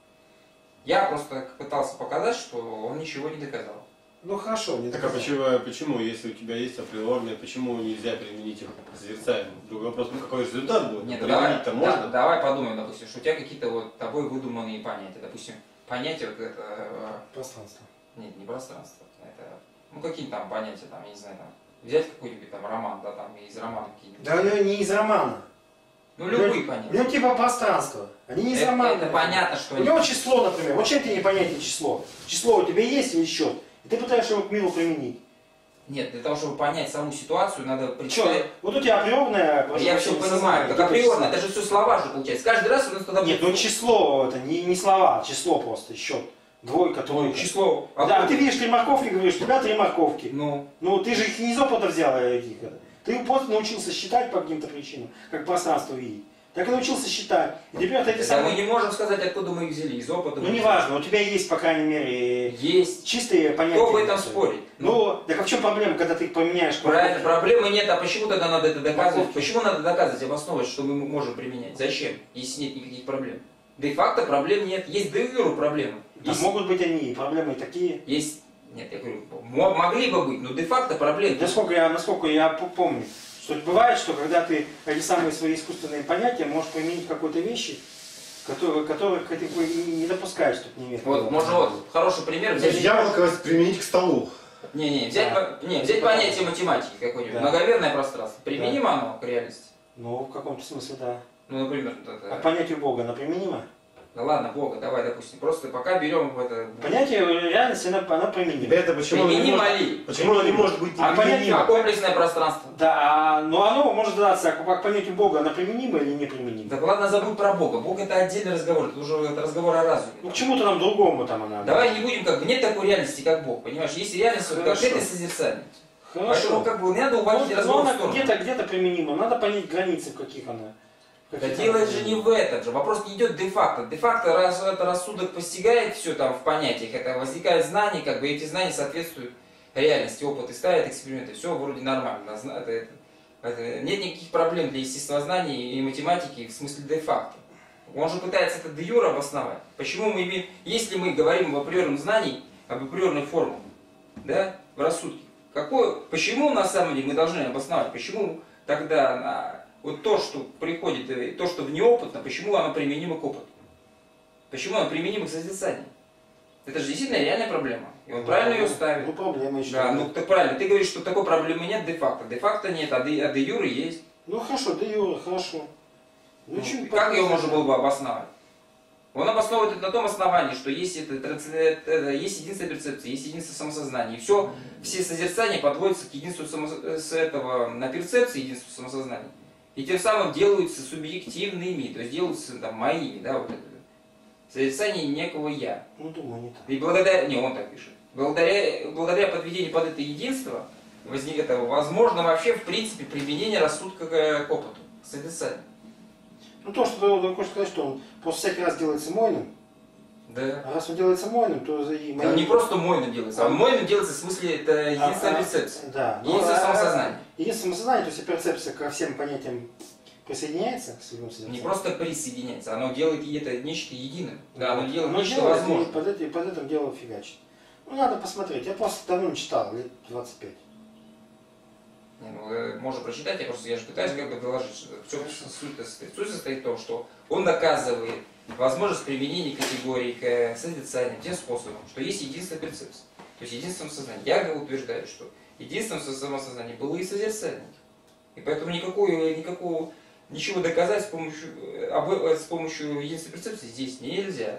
Я просто пытался показать, что он ничего не доказал. Ну хорошо, не Так а доказал. почему, почему, если у тебя есть априорные, почему нельзя применить их к созерцаемому? Другой вопрос, ну какой результат будет? Нет, ну давай, Применить-то можно? да, давай подумаем, допустим, что у тебя какие-то вот тобой выдуманные понятия. Допустим, понятие вот это... э, Пространство. Нет, не пространство. Это, ну какие там понятия, там, я не знаю, там, взять какой-нибудь там роман, да, там, из романа какие-нибудь. Да ну, не из романа. Ну любые Ну, понятия. Ну типа пространство. Они не из Это, романа. это понятно, что У они... него число, например. Вот чем тебе непонятно число? Число у тебя есть или счет? И ты пытаешься его к миру применить. Нет, для того, чтобы понять саму ситуацию, надо Че? представить... Вот у тебя априорное... Я все сознание, понимаю, типа так априорно, число. это же все слова же получается. Каждый раз у нас тогда... Нет, ну число, это не, не слова, число просто, счет. Двойка, тройка. число... Да, а ты видишь три морковки, говоришь, у тебя три морковки. Ну, Ну, ты же их не из опыта взял, а каких это. Ты просто научился считать по каким-то причинам, как пространство видеть. Так и научился считать. И теперь вот эти да, самые... мы не можем сказать, откуда мы их взяли, из опыта. Ну, мы неважно, у тебя есть, по крайней мере, Есть. чистые понятия. Кто об этом спорит? Ну, так а в чем проблема, когда ты их поменяешь? Правильно, проблемы нет, а почему тогда надо это доказывать? Почему надо доказывать, обосновывать, что мы можем применять? Зачем, если нет никаких проблем? Де-факто проблем нет, есть де-юре проблемы. Да Есть, могут быть они, и проблемы такие. есть, нет, я говорю, мо- могли бы быть, но де-факто проблем. Насколько я, насколько я п- помню, что бывает, что когда ты эти самые свои искусственные понятия можешь применить к какой-то вещи, которые, которые ты не не допускаешь, чтобы не иметь. Вот, можно вот, хороший пример То есть взять. яблоко применить к столу. Не, не, взять, Да. по- не, взять понятие математики какое-нибудь, Да. многомерное пространство. Применимо оно к реальности? Ну, в каком-то смысле, да. Ну, например, вот А это... понятию Бога, оно применимо? Да ладно, Бога, давай, допустим, просто пока берем в это... Понятие реальности, оно, оно применимо. Это почему оно не Применимо может, ли? почему оно не может быть А неприменимо? А комплексное пространство? Да, но оно может даться, как понятию Бога, оно применимо или не применимо? Так ладно, забудь про Бога. Бог это отдельный разговор, это уже это разговор о разуме. Ну, к чему-то нам другому там она. Давай не будем, как бы, нет такой реальности, как Бог, понимаешь? Есть реальность, вот Хорошо. конкретное созерцание. Хорошо. Поэтому, как бы, не надо Ну, уводить ну, разговор в она сторону. где-то где-то применимо. Надо понять границы, в каких она. в Да каких дело она же не применима. в этом же. Вопрос не идет де-факто. Де-факто, раз это рассудок постигает все там в понятиях, это возникает знание, как бы эти знания соответствуют реальности, опыт и ставят эксперименты, все вроде нормально. Зна- Это, это, это- нет никаких проблем для естествознания и математики в смысле де-факто. Он же пытается это де-юре обосновать. Почему мы имеем, если мы говорим об априорном знании, об априорной формуле, да, в рассудке, какое, почему на самом деле мы должны обосновать, почему тогда на, вот то, что приходит, э, то, что внеопытно, почему оно применимо к опыту? Почему оно применимо к созерцанию? Это же действительно реальная проблема. И он правильно ее ставит. Ну, проблема еще. Да, ну так правильно. Ты говоришь, что такой проблемы нет де-факто. Де-факто нет, а де, а де-юре есть. Ну, хорошо, да, Юра, хорошо. Ну, Ну, чё- как его можно было бы обосновать? Он обосновывает это на том основании, что есть, это, трансцендент- это, есть единство перцепции, есть единство самосознания. И все, все созерцания подводятся к единству само, с этого, на перцепции, единству самосознания. И тем самым делаются субъективными, то есть делаются там, моими, да, вот это. Созерцание некого я. Ну, думаю, не так. И благодаря, не, он так пишет, благодаря, благодаря подведению под это единство, возник, это возможно вообще в принципе применение рассудка к, к опыту. созерцанию. Ну то, что ты хочешь сказать, что он просто всякий раз делается мойным, Да. а раз он делается мойным, то и Да, он не просто мойным делается, а мойным делается в смысле это единственная а, перцепция. Да. Единственное самосознание. Единственное самосознание, то есть перцепция ко всем понятиям присоединяется к своему Не созерцанию. просто присоединяется, оно делает и это нечто единым. Да, оно Вот. делает Оно нечто делает, возможное. и под, это, и под этим дело фигачит. Ну надо посмотреть. Я просто давно не читал, лет двадцать пять. Не, ну, э, можно прочитать, я просто я же пытаюсь как бы доложить, что в чем суть состоит. Суть состоит в том, что он доказывает возможность применения категории к созерцанию тем способом, что есть единственная перцепция, то есть единственное сознание. Я как бы утверждаю, что единственное самосознание было и созерцание. И поэтому никакого, никакого ничего доказать с помощью, об, с помощью единственной перцепции здесь нельзя.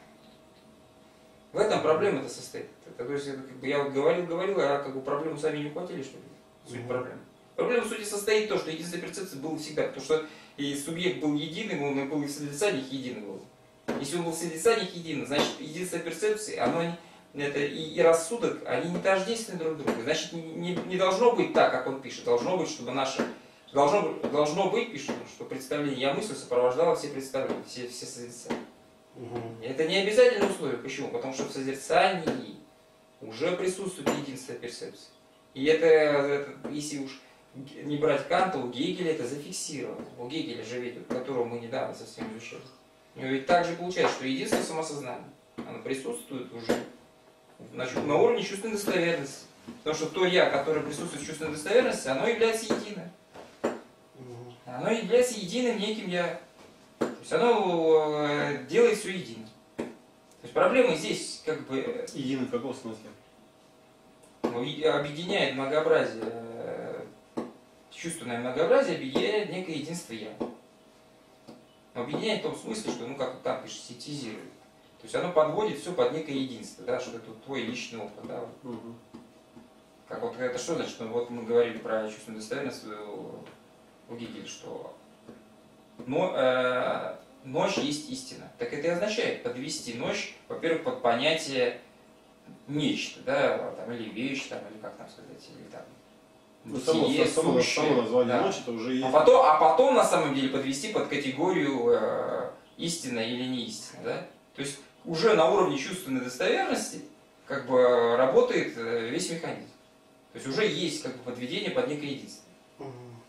В этом проблема-то состоит. Это, то есть, это, как бы, я вот говорил, говорил, а как бы проблему сами не ухватили, что ли? Суть Мгм. проблемы. Проблема в сути состоит в том, что единственная перцепция была всегда, потому что и субъект был единым, он и был и в созерцаниях единым был. Если он был в созерцаниях единым, значит единственная перцепция, оно не- это и, и рассудок, они не тождественны друг другу. Значит, не, не, не должно быть так, как он пишет. Должно быть, чтобы наше должно, быть- должно быть, пишет он, что представление я мыслью сопровождало все представления, все, все созерцания. Угу. Это не обязательное условие. Почему? Потому что в созерцании уже присутствует единственная перцепция. И это, это, если уж не брать Канта, у Гегеля это зафиксировано. У Гегеля же ведь, которого мы недавно совсем изучали. У него ведь также получается, что единственное самосознание, оно присутствует уже значит, на уровне чувственной достоверности. Потому что то я, которое присутствует в чувственной достоверности, оно является единым. Угу. Оно является единым неким я. То есть оно э, делает все единым. То есть проблема здесь как бы э, Единый в каком смысле? ну, и объединяет многообразие, э, чувственное многообразие объединяет некое единство я. Но объединяет в том смысле, что, ну как там пишет, синтезирует. То есть оно подводит все под некое единство, да, что это твой личный опыт. Да, вот. Угу. Как вот это что значит? Ну, вот мы говорили про чувственную достоверность у, у Гегеля, что но, э, ночь есть истина. Так это и означает подвести ночь, во-первых, под понятие нечто, да, там, или вещь, там, или как там сказать, или там Ну, само, бытие, само, сущее, само название да. ночи это уже есть. А потом, а потом на самом деле подвести под категорию э, истина или не истина, да? То есть уже на уровне чувственной достоверности как бы работает э, весь механизм. То есть уже есть как бы подведение под некое единство. Угу.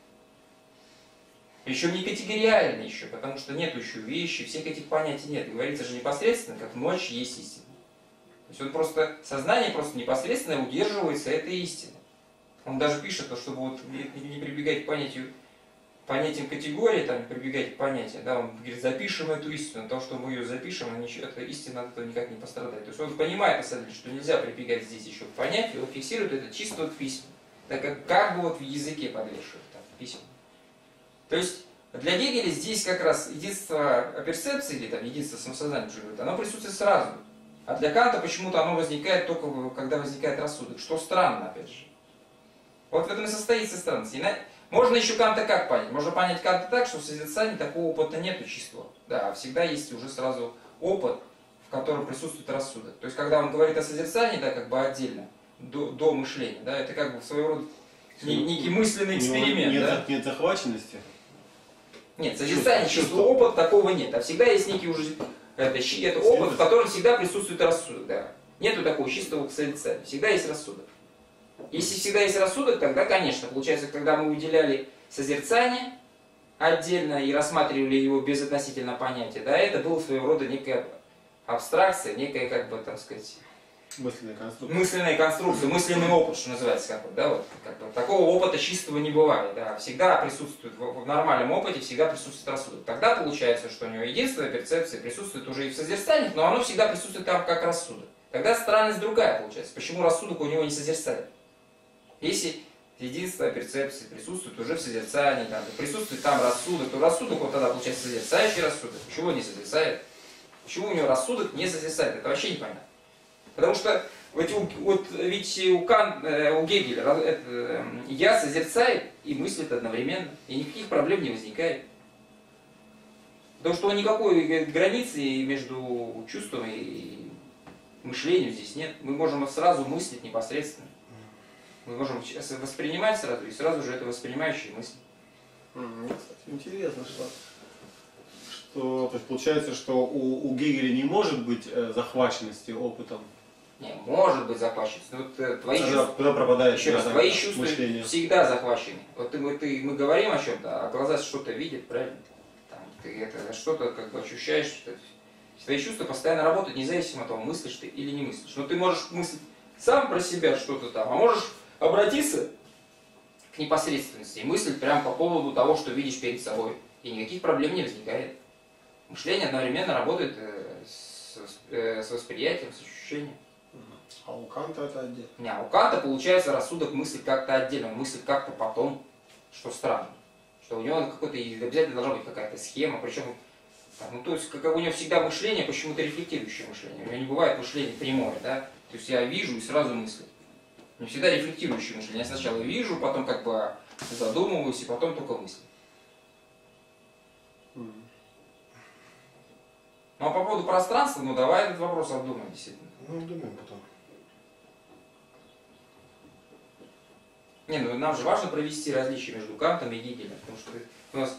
Причем не категориально еще, потому что нет еще вещи, всех этих понятий нет. Говорится же непосредственно, как ночь есть истина. То есть он просто, сознание просто непосредственно удерживается этой истины. Он даже пишет, что чтобы вот не, не прибегать к понятию, понятиям категории, там, не прибегать к понятиям, да, он говорит, запишем эту истину, то, что мы ее запишем, эта истина от этого никак не пострадает. То есть он понимает, на самом деле, что нельзя прибегать здесь еще к понятию, он фиксирует это чисто вот письменно, так как, как бы вот в языке подвешивает, там, письменно. То есть для Гегеля здесь как раз единство перцепции, или там единство самосознания, оно присутствует сразу. А для Канта почему-то оно возникает только когда возникает рассудок, что странно, опять же. Вот в этом и состоится странность. Можно еще Канта как понять? Можно понять Канта так, что в созерцании такого опыта нету чистого. Да, всегда есть уже сразу опыт, в котором присутствует рассудок. То есть, когда он говорит о созерцании, да, как бы отдельно, до, до мышления, да, это как бы своего рода некий мысленный эксперимент. Нет, Да? нет захваченности. Нет, созерцание Чувство, чистого опыта такого нет. А всегда есть некий уже это, это опыт, в котором всегда присутствует рассудок. Да. Нету такого чистого созерцания. Всегда есть рассудок. Если всегда есть рассудок, тогда, конечно, получается, когда мы уделяли созерцание отдельно и рассматривали его безотносительно понятия, да, это было своего рода некая абстракция, некая, как бы, так сказать, Мысленная конструкция. мысленная конструкция, мысленный опыт, что называется, как бы, да, вот, как бы, такого опыта чистого не бывает, да, всегда присутствует, в, в нормальном опыте всегда присутствует рассудок. Тогда получается, что у него единственная перцепция присутствует уже и в созерцаниях, но оно всегда присутствует там как рассудок. Тогда странность другая получается, почему рассудок у него не созерцает. Если единство перцепции присутствует уже в созерцании, там, присутствует там рассудок, то рассудок вот тогда получается созерцающий рассудок. Почему он не созерцает? Почему у него рассудок не созерцает? Это вообще непонятно. Потому что вот, вот, ведь у, Кан, у Гегеля это, я созерцает и мыслит одновременно, и никаких проблем не возникает. Потому что никакой границы между чувством и мышлением здесь нет. Мы можем сразу мыслить непосредственно. Мы можем воспринимать сразу, и сразу же это воспринимающие мысли. М, Кстати, интересно, что, что то есть получается, что у, у Гегеля не может быть э, захваченности опытом. Не, может быть захваченность. Но вот э, твои Когда, чувства, когда пропадает еще раз, да, твои да, чувства мышление. всегда захвачены. Вот ты, мы, ты, мы говорим о чем-то, а глаза что-то видят, правильно? Там, ты это что-то как бы ощущаешь, что твои чувства постоянно работают, независимо от того, мыслишь ты или не мыслишь. Но ты можешь мыслить сам про себя что-то там, а можешь обратиться к непосредственности и мыслить прямо по поводу того, что видишь перед собой. И никаких проблем не возникает. Мышление одновременно работает э, с, э, с восприятием, с ощущением. А у Канта это отдельно. Не, а у Канта получается рассудок мыслит как-то отдельно, он мыслит как-то потом, что странно. Что у него какой-то обязательно должна быть какая-то схема, причем, ну, то есть, как у него всегда мышление, почему-то рефлектирующее мышление. У него не бывает мышления прямое, да? То есть я вижу и сразу мыслю. У него всегда рефлектирующее мышление. Я сначала вижу, потом как бы задумываюсь, и потом только мыслю. Mm. Ну а по поводу пространства, ну давай этот вопрос обдумаем, действительно. Ну, думаем потом. Не, ну нам же важно провести различия между Кантом и Гегелем, потому что у нас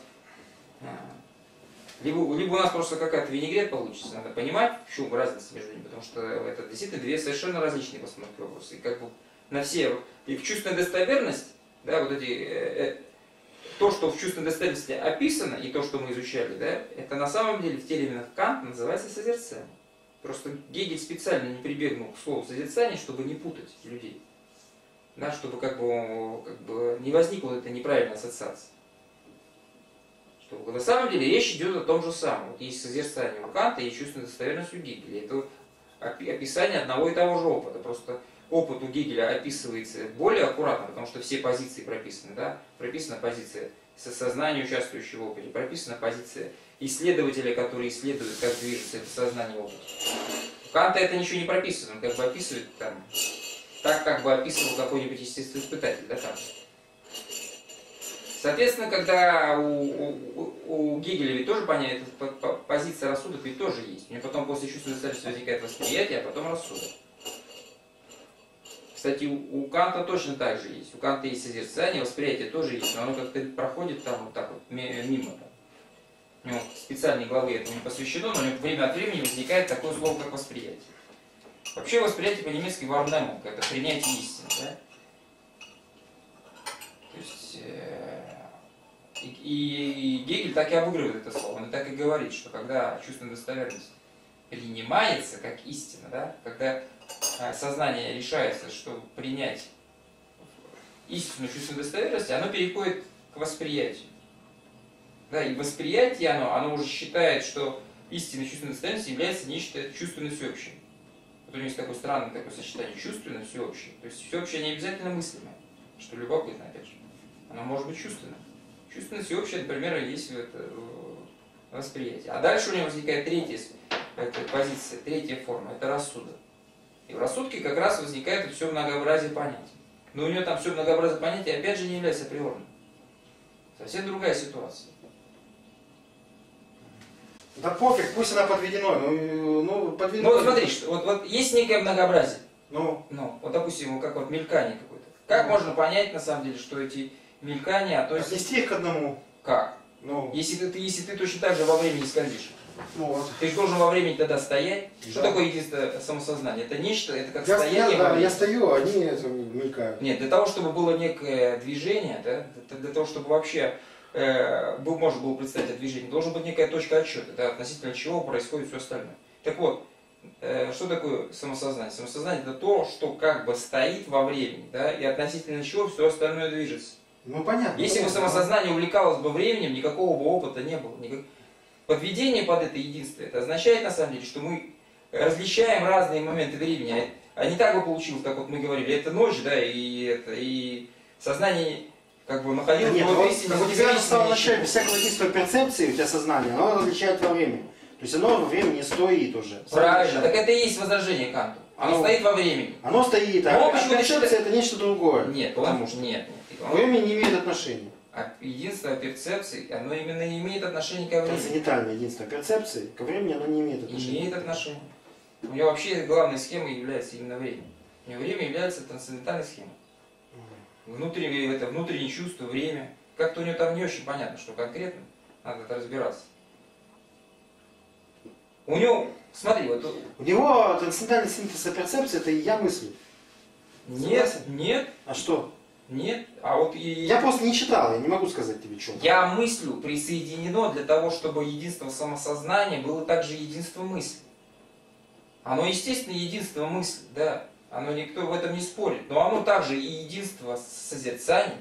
либо, либо у нас просто какая-то винегрет получится, надо понимать, в чем разница между ними, потому что это действительно две совершенно различные постановки вопроса. И как бы на все, и в чувственная достоверность, да, вот эти, э, э, то, что в чувственной достоверности описано, и то, что мы изучали, да, это на самом деле в терминах Канта называется созерцание. Просто Гегель специально не прибегнул к слову созерцание, чтобы не путать людей. Да, чтобы как бы, как бы не возникла вот эта неправильная ассоциация. Что на самом деле речь идет о том же самом. Вот есть созерцание у Канта и чувственная достоверность у Гегеля. Это описание одного и того же опыта. Просто опыт у Гегеля описывается более аккуратно, потому что все позиции прописаны. Да? Прописана позиция сознания, участвующего в опыте, прописана позиция исследователя, который исследует, как движется это сознание в опыте. У Канта это ничего не прописано, он как бы описывает там, так, как бы описывал какой-нибудь естественный испытатель. Да, там. Соответственно, когда у, у, у Гегеля ведь тоже понятно, позиция рассудок ведь тоже есть. У него потом после чувственной достоверности возникает восприятие, а потом рассудок. Кстати, у, у Канта точно так же есть. У Канта есть созерцание, восприятие тоже есть, но оно как-то проходит там вот так вот мимо. Там. У него специальные главы этому не посвящено, но время от времени возникает такое слово, как восприятие. Вообще восприятие по-немецки «wahrnehmung» — это принятие истины. Да? То есть, э, и, и Гегель так и обыгрывает это слово, он так и говорит, что когда чувственная достоверность принимается как истина, да, когда сознание решается, что принять истинную чувственную достоверность, оно переходит к восприятию. Да, и восприятие оно, оно уже считает, что истинной чувственной достоверностью является нечто чувственно всеобщее. Вот у него есть такое странное такое сочетание чувственно всеобщее. То есть всеобщее не обязательно мыслимое, что любопытно, опять же. Оно может быть чувственным. Чувственно всеобщее, например, есть это восприятие. А дальше у него возникает третья это позиция, третья форма, это рассудок. И в рассудке как раз возникает все многообразие понятий. Но у него там все многообразие понятий опять же не является априорным. Совсем другая ситуация. Да пофиг, пусть она подведена. Ну, ну подведено. Ну вот смотри, что, вот, вот есть некое многообразие. Ну. Ну, вот допустим, как вот мелькание какое-то. Как ну. можно понять на самом деле, что эти мелькания относятся... Отнести их к одному. Как? Ну. Если ты, если ты точно так же во времени скользишь. Ну, вот. Ты же должен во времени тогда стоять. Да. Что такое единственное самосознание? Это нечто, это как я, стояние. Я, да, я стою, а они это мелькают. Нет, для того, чтобы было некое движение, да, для того, чтобы вообще э, был, можно было представить это движение, должна быть некая точка отсчета, да, относительно чего происходит все остальное. Так вот, э, что такое самосознание? Самосознание это то, что как бы стоит во времени, да, и относительно чего все остальное движется. Ну понятно. Если понятно, бы самосознание увлекалось бы временем, никакого бы опыта не было. Никак... Подведение под это единство, это означает на самом деле, что мы различаем разные моменты времени. А не так бы получилось, как вот мы говорили, это ночь, да, и это, и сознание как бы находилось да нет, в вот, истине. у тебя в самом начале, без всякого единства перцепции, у тебя сознание, оно различает во времени. То есть оно во времени стоит уже. Правильно, так это и есть возражение Канту. Оно ну, стоит во времени. Оно стоит, а, а перцепция считает... это нечто другое. Нет, потому что нет. нет он... Время не имеет отношения. А единство перцепции, оно именно не имеет отношения ко времени. Трансцендентальное единство перцепции, ко времени оно не имеет отношения. Имеет отношение. У него вообще главной схемой является именно время. У него время является трансцендентальной схемой. Внутреннее, это внутреннее чувство, время, как-то у него там не очень понятно, что конкретно. Надо это разбираться. У него, смотри, вот... У него трансцендентальный синтез перцепции — это я мыслю. Нет, Согласен? нет, А что? нет. А вот и... Я просто не читал, я не могу сказать тебе, что. Я мыслю присоединено для того, чтобы единство самосознания было также единство мысли. Оно, естественно, единство мысли, да. Оно никто в этом не спорит. Но оно также и единство созерцания.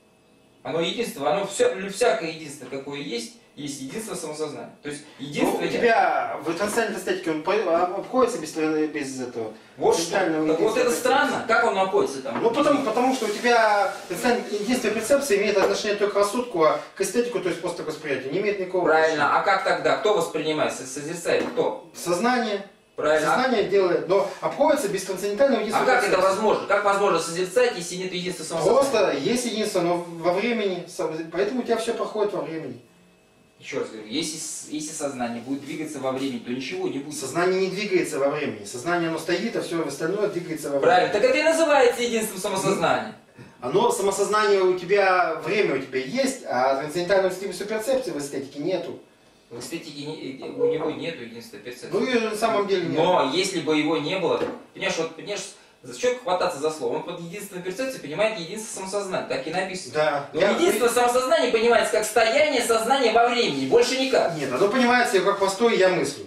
Оно единство, оно вся, всякое единство, какое есть, есть единство самосознания. То есть единство... Ну, у тебя в трансцендентальной эстетике он обходится без, без этого. Вот, так вот это странно, как он обходится там? Ну потому, потому что у тебя единство перцепции имеет отношение только к рассудку, а к эстетику, то есть просто к восприятию, не имеет никакого Правильно, отношения. а как тогда? Кто воспринимает, созерцает? Кто? Сознание. Правильно. Сознание делает, но обходится без трансцендентального единства. А как перцепции. это возможно? Как возможно созерцать, если нет единства самосознания? Просто есть единство, но во времени, поэтому у тебя все проходит во времени. Еще раз говорю, если, если сознание будет двигаться во времени, то ничего не будет. Сознание не двигается во времени. Сознание оно стоит, а все остальное двигается во времени. Правильно, так это и называется единством самосознания. Оно, самосознание у тебя, время у тебя есть, а трансцендентального единства перцепции в эстетике нету. В эстетике не, у него нет единства перцепции. Ну и на самом деле нет. Но если бы его не было, понимаешь, вот, понимаешь, за человек хвататься за слово, он под единственной перцепцией понимает единство самосознания, так и написано. Да. Но Я- единство самосознания понимается как стояние сознания во времени, больше никак. Нет, оно понимается как постой, я мыслю.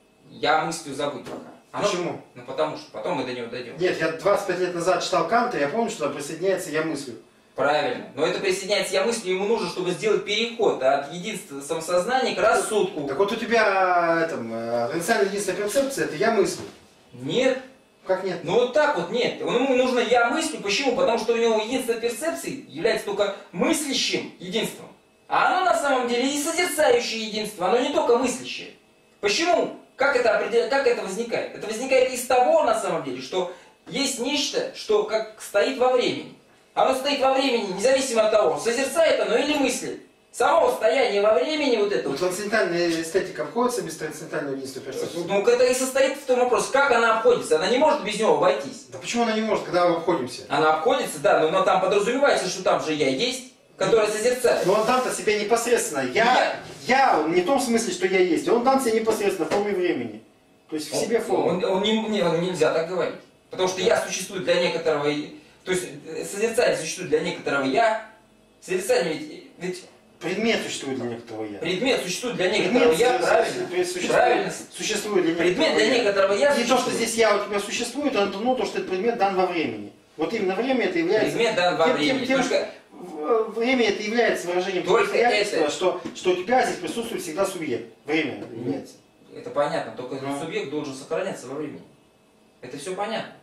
Я мыслю забыть пока. Оно- Почему? Ну потому что, потом мы до него дойдем. Нет, я двадцать пять лет назад читал Канта, я помню, что там присоединяется я мыслю. Правильно. Но это присоединяется я мыслю, ему нужно, чтобы сделать переход от единства самосознания к рассудку. Так вот у тебя там, трансцендентальное единство перцепции — это я мыслю. Нет. Как нет? Ну вот так вот нет. Ему нужно я мыслю. Почему? Потому что у него единство перцепции является только мыслящим единством. А оно на самом деле и созерцающее единство. Оно не только мыслящее. Почему? Как это, определя... как это возникает? Это возникает из того, на самом деле, что есть нечто, что как стоит во времени. Оно стоит во времени, независимо от того, созерцает оно или мыслит. Само состояние во времени вот это Ну, вот. трансцендентальная эстетика обходится без трансцендентального единства перцепции. Ну, это и состоит в том вопросе, как она обходится. Она не может без него обойтись. Да почему она не может, когда мы обходимся? Она обходится, да, но, но там подразумевается, что там же я есть, который созерцает. Но он дан-то себе непосредственно. Я, я, не в том смысле, что я есть, он дан себе непосредственно в форме времени. То есть в себе форму. Он, он не, не- он нельзя так говорить. Потому что я существую для некоторого, и- то есть э, созерцание существует для некоторого я, созерцание ведь, ведь Предмет существует для некоторого я. предмет существует для некоторого я, Предмет правильно? существует, Правильно. существует для Предмет некоторого для я. некоторого я И то, что существует. здесь я у тебя существует, это ну, то, что этот предмет дан во времени. Вот именно время это является... Предмет дан во тем- времени. тем, тем, Только- что в- время это является выражением Только обстоятельства, это. что, что у тебя здесь присутствует всегда субъект. Время это является. Это понятно, только этот Ну. субъект должен сохраняться во времени. Это все понятно.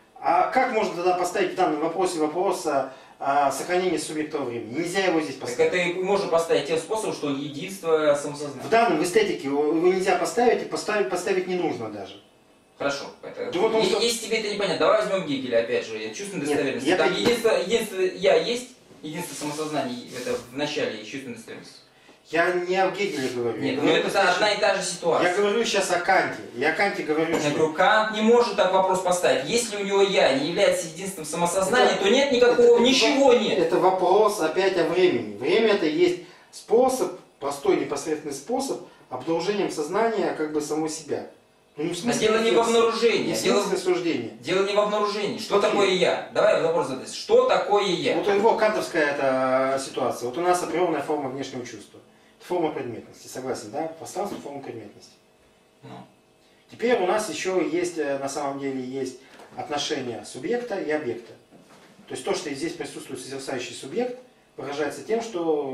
А как можно тогда поставить в данном вопросе вопрос о, о сохранении субъекта во времени? Нельзя его здесь Так поставить. это и можно поставить тем способом, что единство самосознания. В данном в эстетике его его нельзя поставить, и поставить, поставить не нужно даже. Хорошо. Это, Да вот он е- что- если тебе это непонятно, давай возьмем Гегеля опять же, чувственной Нет, достоверности. я Там при- единство, единство я есть, единство самосознания, это в начале чувственной достоверности. Я не о Гегеле говорю. Нет, Я ну говорю это одна и та же ситуация. Я говорю сейчас о Канте. Я о Канте говорю, Я что... говорю, Кант не может так вопрос поставить. Если у него я не является единством самосознания, Это- то нет никакого, это- ничего нет. Это вопрос опять о времени. Время это есть способ, простой непосредственный способ обнаружением сознания как бы самого себя. Ну, не в А смысле дело не в рефлексии, обнаружении, не в дело, смысле суждения. дело не в обнаружении. Что Окей. такое я? Давай вопрос задай. Что такое я? Вот у него кантовская эта ситуация. Вот у нас априорная форма внешнего чувства. Это форма предметности. Согласен, да? Пространство форма предметности. Ну. Теперь у нас еще есть, э, на самом деле, есть отношение субъекта и объекта. То есть то, что здесь присутствует созерцающий субъект, выражается тем,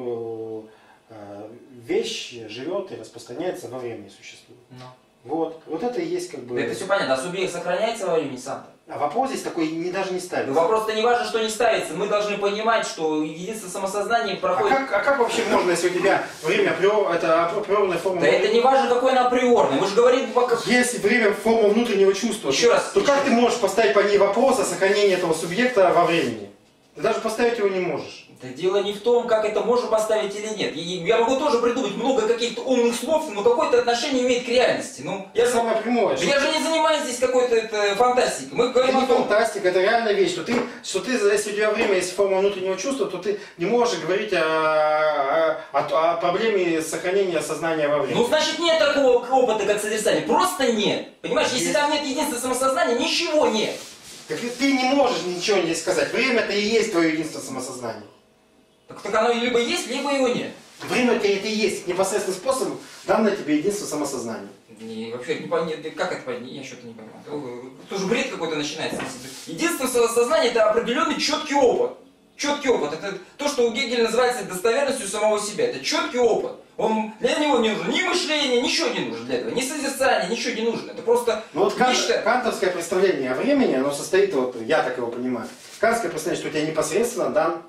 что э, вещь живет и распространяется во времени существует. Ну. Вот. Вот это и есть как бы... Это все понятно. А субъект сохраняется во времени сам-то? А вопрос здесь такой не, даже не ставится. Ну, вопрос-то не важно, что не ставится. Мы должны понимать, что единство самосознания А проходит... как, а как вообще можно, если у тебя время априор, это априорная форма... Да это не важно, какой она априорный. Мы же говорим пока... Если время форма внутреннего чувства, Еще то, раз. то как ты можешь поставить по ней вопрос о сохранении этого субъекта во времени? Ты даже поставить его не можешь. Да дело не в том, как это можно поставить или нет. И я могу тоже придумать много каких-то умных слов, но какое-то отношение имеет к реальности. Ну, я, Самое прямое. да я же не занимаюсь здесь какой-то это, фантастикой. Мы Это говорим не о том, фантастика, это реальная вещь, что ты, что ты, если у тебя время, если форма внутреннего чувства, то ты не можешь говорить о, о, о проблеме сохранения сознания во времени. ну значит нет такого опыта, как созерцание. Просто нет. Понимаешь, если Есть. там нет единства самосознания, ничего нет. Так ты не можешь ничего не сказать. Время-то и есть твое единство самосознания. Так, так оно либо есть, либо его нет. Время-то это и есть непосредственным способом данное тебе единство самосознания. Не, вообще, не понятно, как это понять, я что-то не понимаю. Тоже бред какой-то начинается. Единство самосознания — это определенный четкий опыт. Четкий опыт. Это то, что у Гегеля называется достоверностью самого себя. Это четкий опыт. Он, для него не нужно ни мышление, ничего не нужно для этого. Ни созерцание, ничего не нужно. Это просто Ну вот кант, нечто... кантовское представление о времени, оно состоит, вот я так его понимаю, кантовское представление, что у тебя непосредственно дан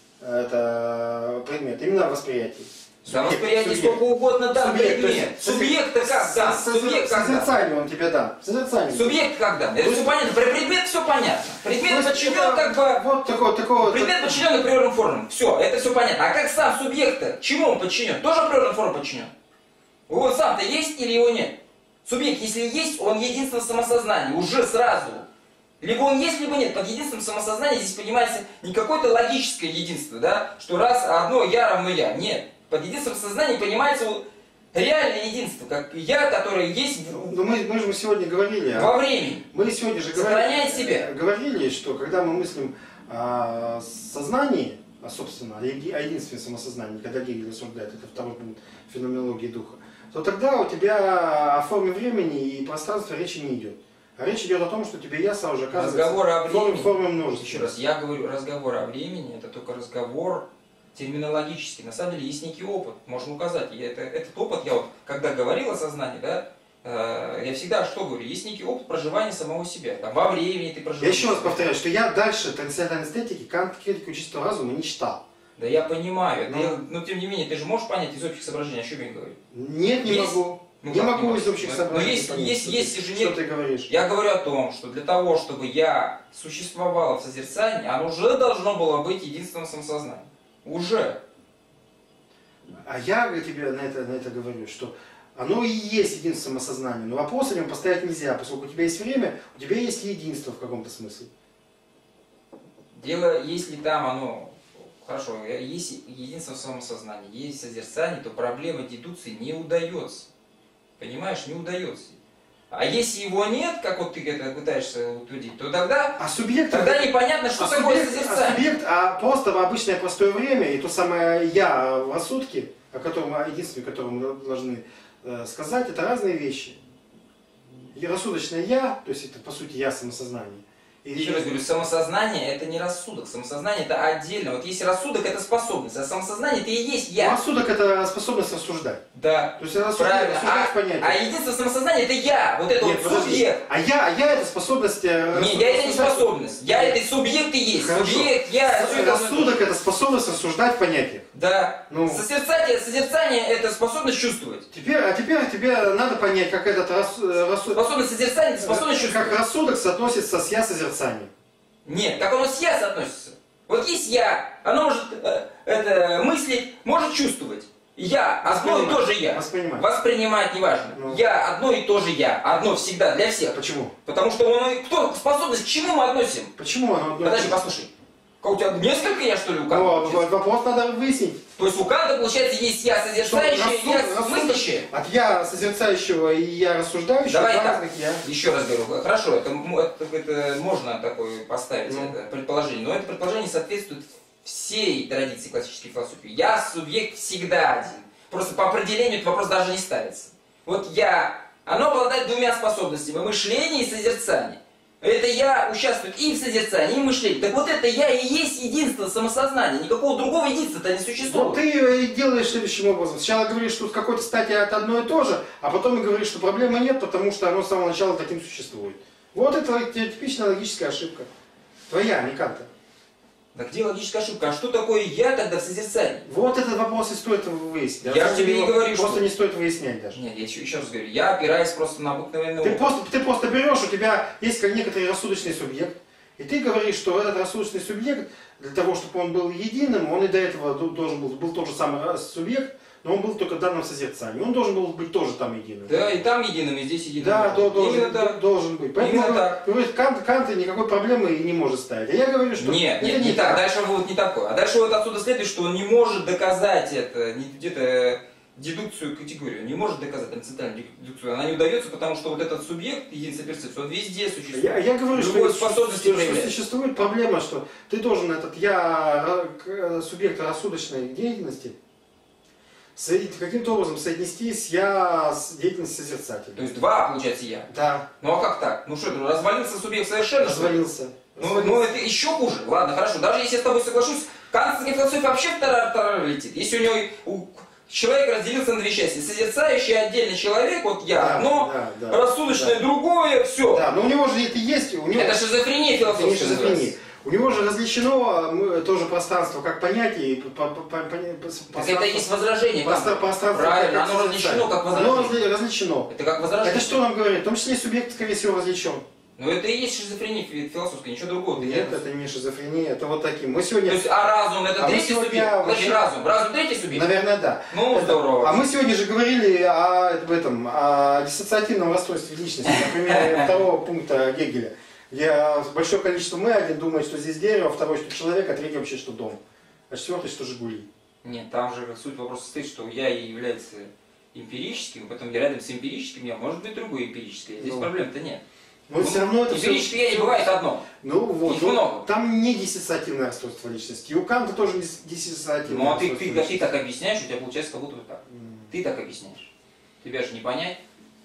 это предмет, именно восприятие. Да, восприятие сколько угодно дан Субъект, то предмет. есть Субъект-то как дан? Субъект как дан? Созерцание он тебе дан. Созерцание. Субъект как дан? Это все понятно. Про предмет все понятно. Предмет То есть подчинен это как бы... Вот такого, такого. Предмет подчинен априорным формам. Все, это все понятно. А как сам субъект-то? Чему он подчинен? Тоже априорным формам подчинен? Вот сам-то есть или его нет? Субъект, если есть, он единство самосознания. Уже сразу. Либо он есть, либо нет. Под единством самосознания здесь понимается не какое-то логическое единство, да? Что раз одно я равно я. Нет. Под единством сознания понимается вот реальное единство, как я, которое есть в... Ну мы, мы же сегодня говорили. во времени. Мы сегодня же Сохраняет говорили, себя. говорили, что когда мы мыслим о сознании, а, собственно, о еди- о единстве самосознания, когда Гегель рассуждает, это второй пункт феноменологии духа, то тогда у тебя о форме времени и пространства речи не идет. А речь идет о том, что тебе ясно уже оказывается Разговор о времени. форме множества. Еще раз, я говорю, разговор о времени, это только разговор терминологический. На самом деле есть некий опыт, можно указать. И это, этот опыт, я вот, когда говорил о сознании, да, э, я всегда что говорю? Есть некий опыт проживания самого себя. Там, во времени ты Я проживаешь. еще раз повторяю, что я дальше трансцендентальной эстетики, Кант, критику чистого разума не читал. Да я понимаю, Ну. но, но тем не менее, ты же можешь понять из общих соображений, о чем я говорю? Нет, не Есть? могу. Ну, не как могу не из общих Но- соображений Но есть, понять, есть, что есть ты- же Что нет. ты говоришь? Я говорю о том, что для того, чтобы я существовала в созерцании, оно уже должно было быть единственным самосознанием. Уже. А я тебе на это, на это говорю, что оно и есть единство самосознания, но вопрос о нем поставить нельзя, поскольку у тебя есть время, у тебя есть единство в каком-то смысле. Дело, если там оно, хорошо, есть единство самосознания, есть созерцание, то проблема дедукции не удается. Понимаешь, не удается. А если его нет, как вот ты это пытаешься утвердить, то тогда, А субъект... тогда непонятно, что а такое субъект, а созерцание. субъект, а просто в обычное простое время, и то самое я в рассудке, о котором, о единстве, о котором мы должны э, сказать, это разные вещи. И рассудочное я, то есть это по сути я самосознание. И Еще раз говорю, самосознание это не рассудок, самосознание это отдельно. Вот если рассудок это способность, а самосознание это и есть я. рассудок это способность рассуждать. Да. То есть рассуждать, Правильно. рассуждать А, понятие. а единство самосознания это я, вот это Нет, вот подожди. субъект. А я, а я это способность... э, Не, я это не рассуждать. способность. Я это субъект и есть. Хорошо. Субъект, я, все это одно и то же. Рассудок это способность рассуждать в понятиях. Да. Ну. Созерцание, созерцание это способность чувствовать. Теперь, а теперь тебе надо понять, как этот рас, э, рассудок, Способность созерцания это способность чувствовать. как рассудок соотносится с я созерцанием. Нет, как оно с я соотносится. Вот есть я, оно может э, это, мыслить, может чувствовать. Я, одно и то же я. Воспринимать. Воспринимать неважно. Ну. Я, одно и то же я. Одно всегда, для всех. Почему? Потому что он, кто, способность к чему мы относим? Почему оно одно? и Подожди, то же? послушай. Как у тебя несколько я что ли у Канта? Ну, получается? вопрос надо выяснить. То есть у Канта получается есть я созерцающее, Что я рассудок- мыслящее. От я созерцающего и я рассуждающего, Давай два так. разных я. Еще раз говорю, хорошо, это, м- это, это можно такое поставить, Ну. это предположение, но это предположение соответствует всей традиции классической философии. Я субъект всегда один. Просто по определению этот вопрос даже не ставится. Вот я, оно обладает двумя способностями, мышление и созерцание. Это я участвует и в созерцании, и в мышлении. Так вот это я и есть единство самосознания. Никакого другого единства-то не существует. Вот ты и делаешь следующим образом. Сначала говоришь, что в какой-то стати это одно и то же, а потом и говоришь, что проблемы нет, потому что оно с самого начала таким существует. Вот это типичная логическая ошибка. Твоя, а не Канта. Так где логическая ошибка? А что такое я тогда в созерцании? Вот этот вопрос и стоит выяснить. Я На же самом тебе деле и его говорю, Просто что- не стоит выяснять даже. Нет, я еще, еще раз говорю, я опираюсь просто на обыкновенный Ты опыт. просто, ты просто берешь, у тебя есть как некоторый рассудочный субъект, И ты говоришь, что этот рассудочный субъект, для того, чтобы он был единым, он и до этого должен был, был тот же самый субъект, но он был только в данном созерцании. Он должен был быть тоже там единым. Да, и там единым, и здесь единым. Да, до, должен, Именно так. должен быть. Поэтому Именно так. говорит, Кант, Кант никакой проблемы и не может ставить. А я говорю, что Нет, это нет, не не так. так. Дальше вывод не такой. А дальше вот отсюда следует, что он не может доказать это, не- где-то дедукцию категорию, не может доказать трансцендентальную дедукцию. Она не удается, потому что вот этот субъект, единица перцепции, он везде существует. Я, я говорю, Любой что, способности что, что проявляет. существует проблема, что ты должен этот я ра- субъект рассудочной деятельности соединить- каким-то образом соотнести с я с деятельностью созерцателя. То есть два, получается, я. Да, Ну а как так? Ну что, это, развалился субъект совершенно? что ли? развалился. Ну, ну это еще хуже. Ладно, хорошо. Даже если я с тобой соглашусь, кантовская философия вообще вторая, вторая летит. Если у него у- человек разделился на две части. Созерцающий отдельный человек, вот я Да, одно, да, да. рассудочное Да. другое, все. Да, но у него же это есть, у него Это шизофрения это не философская шизофрения. называется. У него же различено мы, тоже пространство как понятие и по- по- по- по- Так это и есть возражение. пространство, Канта. пространство Правильно, как оно созерцание. различено как Оно возражение. разли- различено. Это как возражение. Это что нам говорит? В том числе и субъект, скорее всего, различен. Ну это и есть шизофрения фи- философская, ничего другого. ты Нет, не- это не шизофрения, это вот таким. Мы сегодня, То есть, а разум это А мы третий сегодня субъект? Значит, вообще- разум. Разум третий субъект? наверное, да. Ну, Это- здорово. А мы сегодня же говорили о, об этом, о диссоциативном расстройстве личности, например, второго пункта Гегеля, где большое количество мы, один думает, что здесь дерево, второй, что человек, а третий вообще, что дом, а четвертый, что Жигули. Нет, там же суть вопроса состоит, что я и является эмпирическим, потом я рядом с эмпирическим, я может быть другой эмпирическое. Здесь Ну. проблем-то нет. Но все равно это все... Эмпирическое я не бывает одно. Ну вот, Их ну, много. там не диссоциативное расстройство личности, и у Канта тоже не диссоциативное Ну а ты, расстройство ты, ты, личности. так объясняешь, у тебя получается как будто бы так. М. Ты так объясняешь. Тебя же не понять.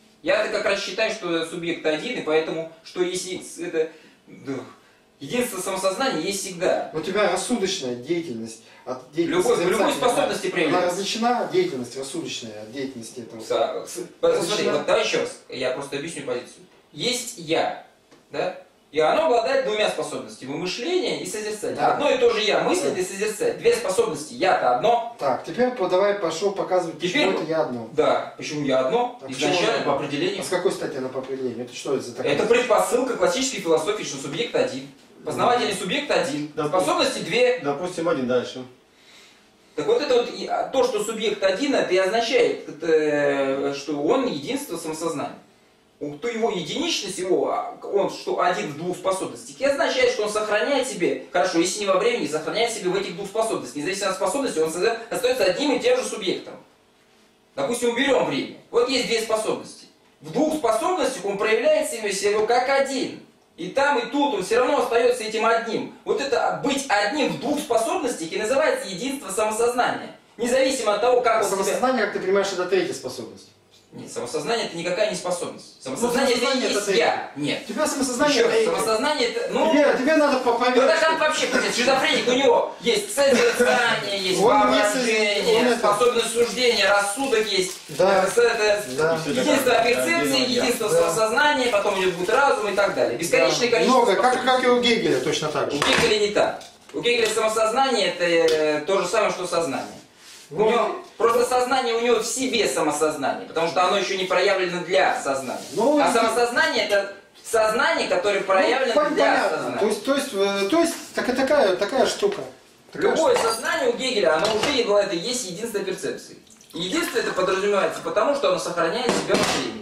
Я как раз считаю, что субъект один, и поэтому, что если это... да, единство самосознания есть всегда. У тебя рассудочная деятельность от деятельности Любой- в любой созерцателя, способности она- проявляется. Она различена, деятельность рассудочная от деятельности этого. Са- с- Посмотри, Различна. вот давай еще раз, я просто объясню позицию. Есть я, да? И оно обладает двумя способностями, мышление и созерцание. Да. Одно и то же я, мыслит и созерцать. Две способности, я-то одно. Так, теперь по- давай пошел показывать, Теперь- почему это я одно. Да, почему я одно? А почему Изначально одно? по А определению. с какой стати она по определению? Это что это за такое? Это предпосылка классической философии, что субъект один. Познавательный субъект один. Да. Способности две. Допустим, один дальше. Так вот это вот и- а то, что субъект один, это и означает, это, что он единство самосознания. У- То его единичность, его, а, он что один в двух способностях, и означает, что он сохраняет себе, хорошо, если не во времени, сохраняет себе в этих двух способностях. Независимо от способности, он созда- остается одним и тем же субъектом. Допустим, уберем время. Вот есть две способности. В двух способностях он проявляет себя, себя как один. И там, и тут он все равно остается этим одним. Вот это быть одним в двух способностях и называется единство самосознания. Независимо от того, как он себя... Самосознание, как ты понимаешь, это третья способность. Нет, самосознание это никакая не способность. Самосознание, самосознание это и это есть я. Нет. У тебя самосознание Еще раз, третье. самосознание это... Ну, Тебе, тебе надо ну поправить. так там вообще, кстати, шизофреник, у него есть созерцание, есть Он не воображение, соз- он это- способность суждения, рассудок есть, Да. э, с- это, Да. единство перцепции, единство Да. самосознания, потом идет будет разум и так далее. Бесконечное Да. количество Много, как, способностей. как и у Гегеля, точно так У же. Гегеля не так. У Гегеля самосознание это э, то же самое, что сознание. У Ну, него, просто сознание у него в себе самосознание, потому что оно еще не проявлено для сознания. Ну, а и- самосознание это сознание, которое проявлено Ну, для понятно. сознания. То есть, то есть, э, то есть так, и такая, такая штука. Такая Любое сознание у Гегеля, оно уже это есть единство перцепции. И единство это подразумевается потому, что оно сохраняет себя во времени.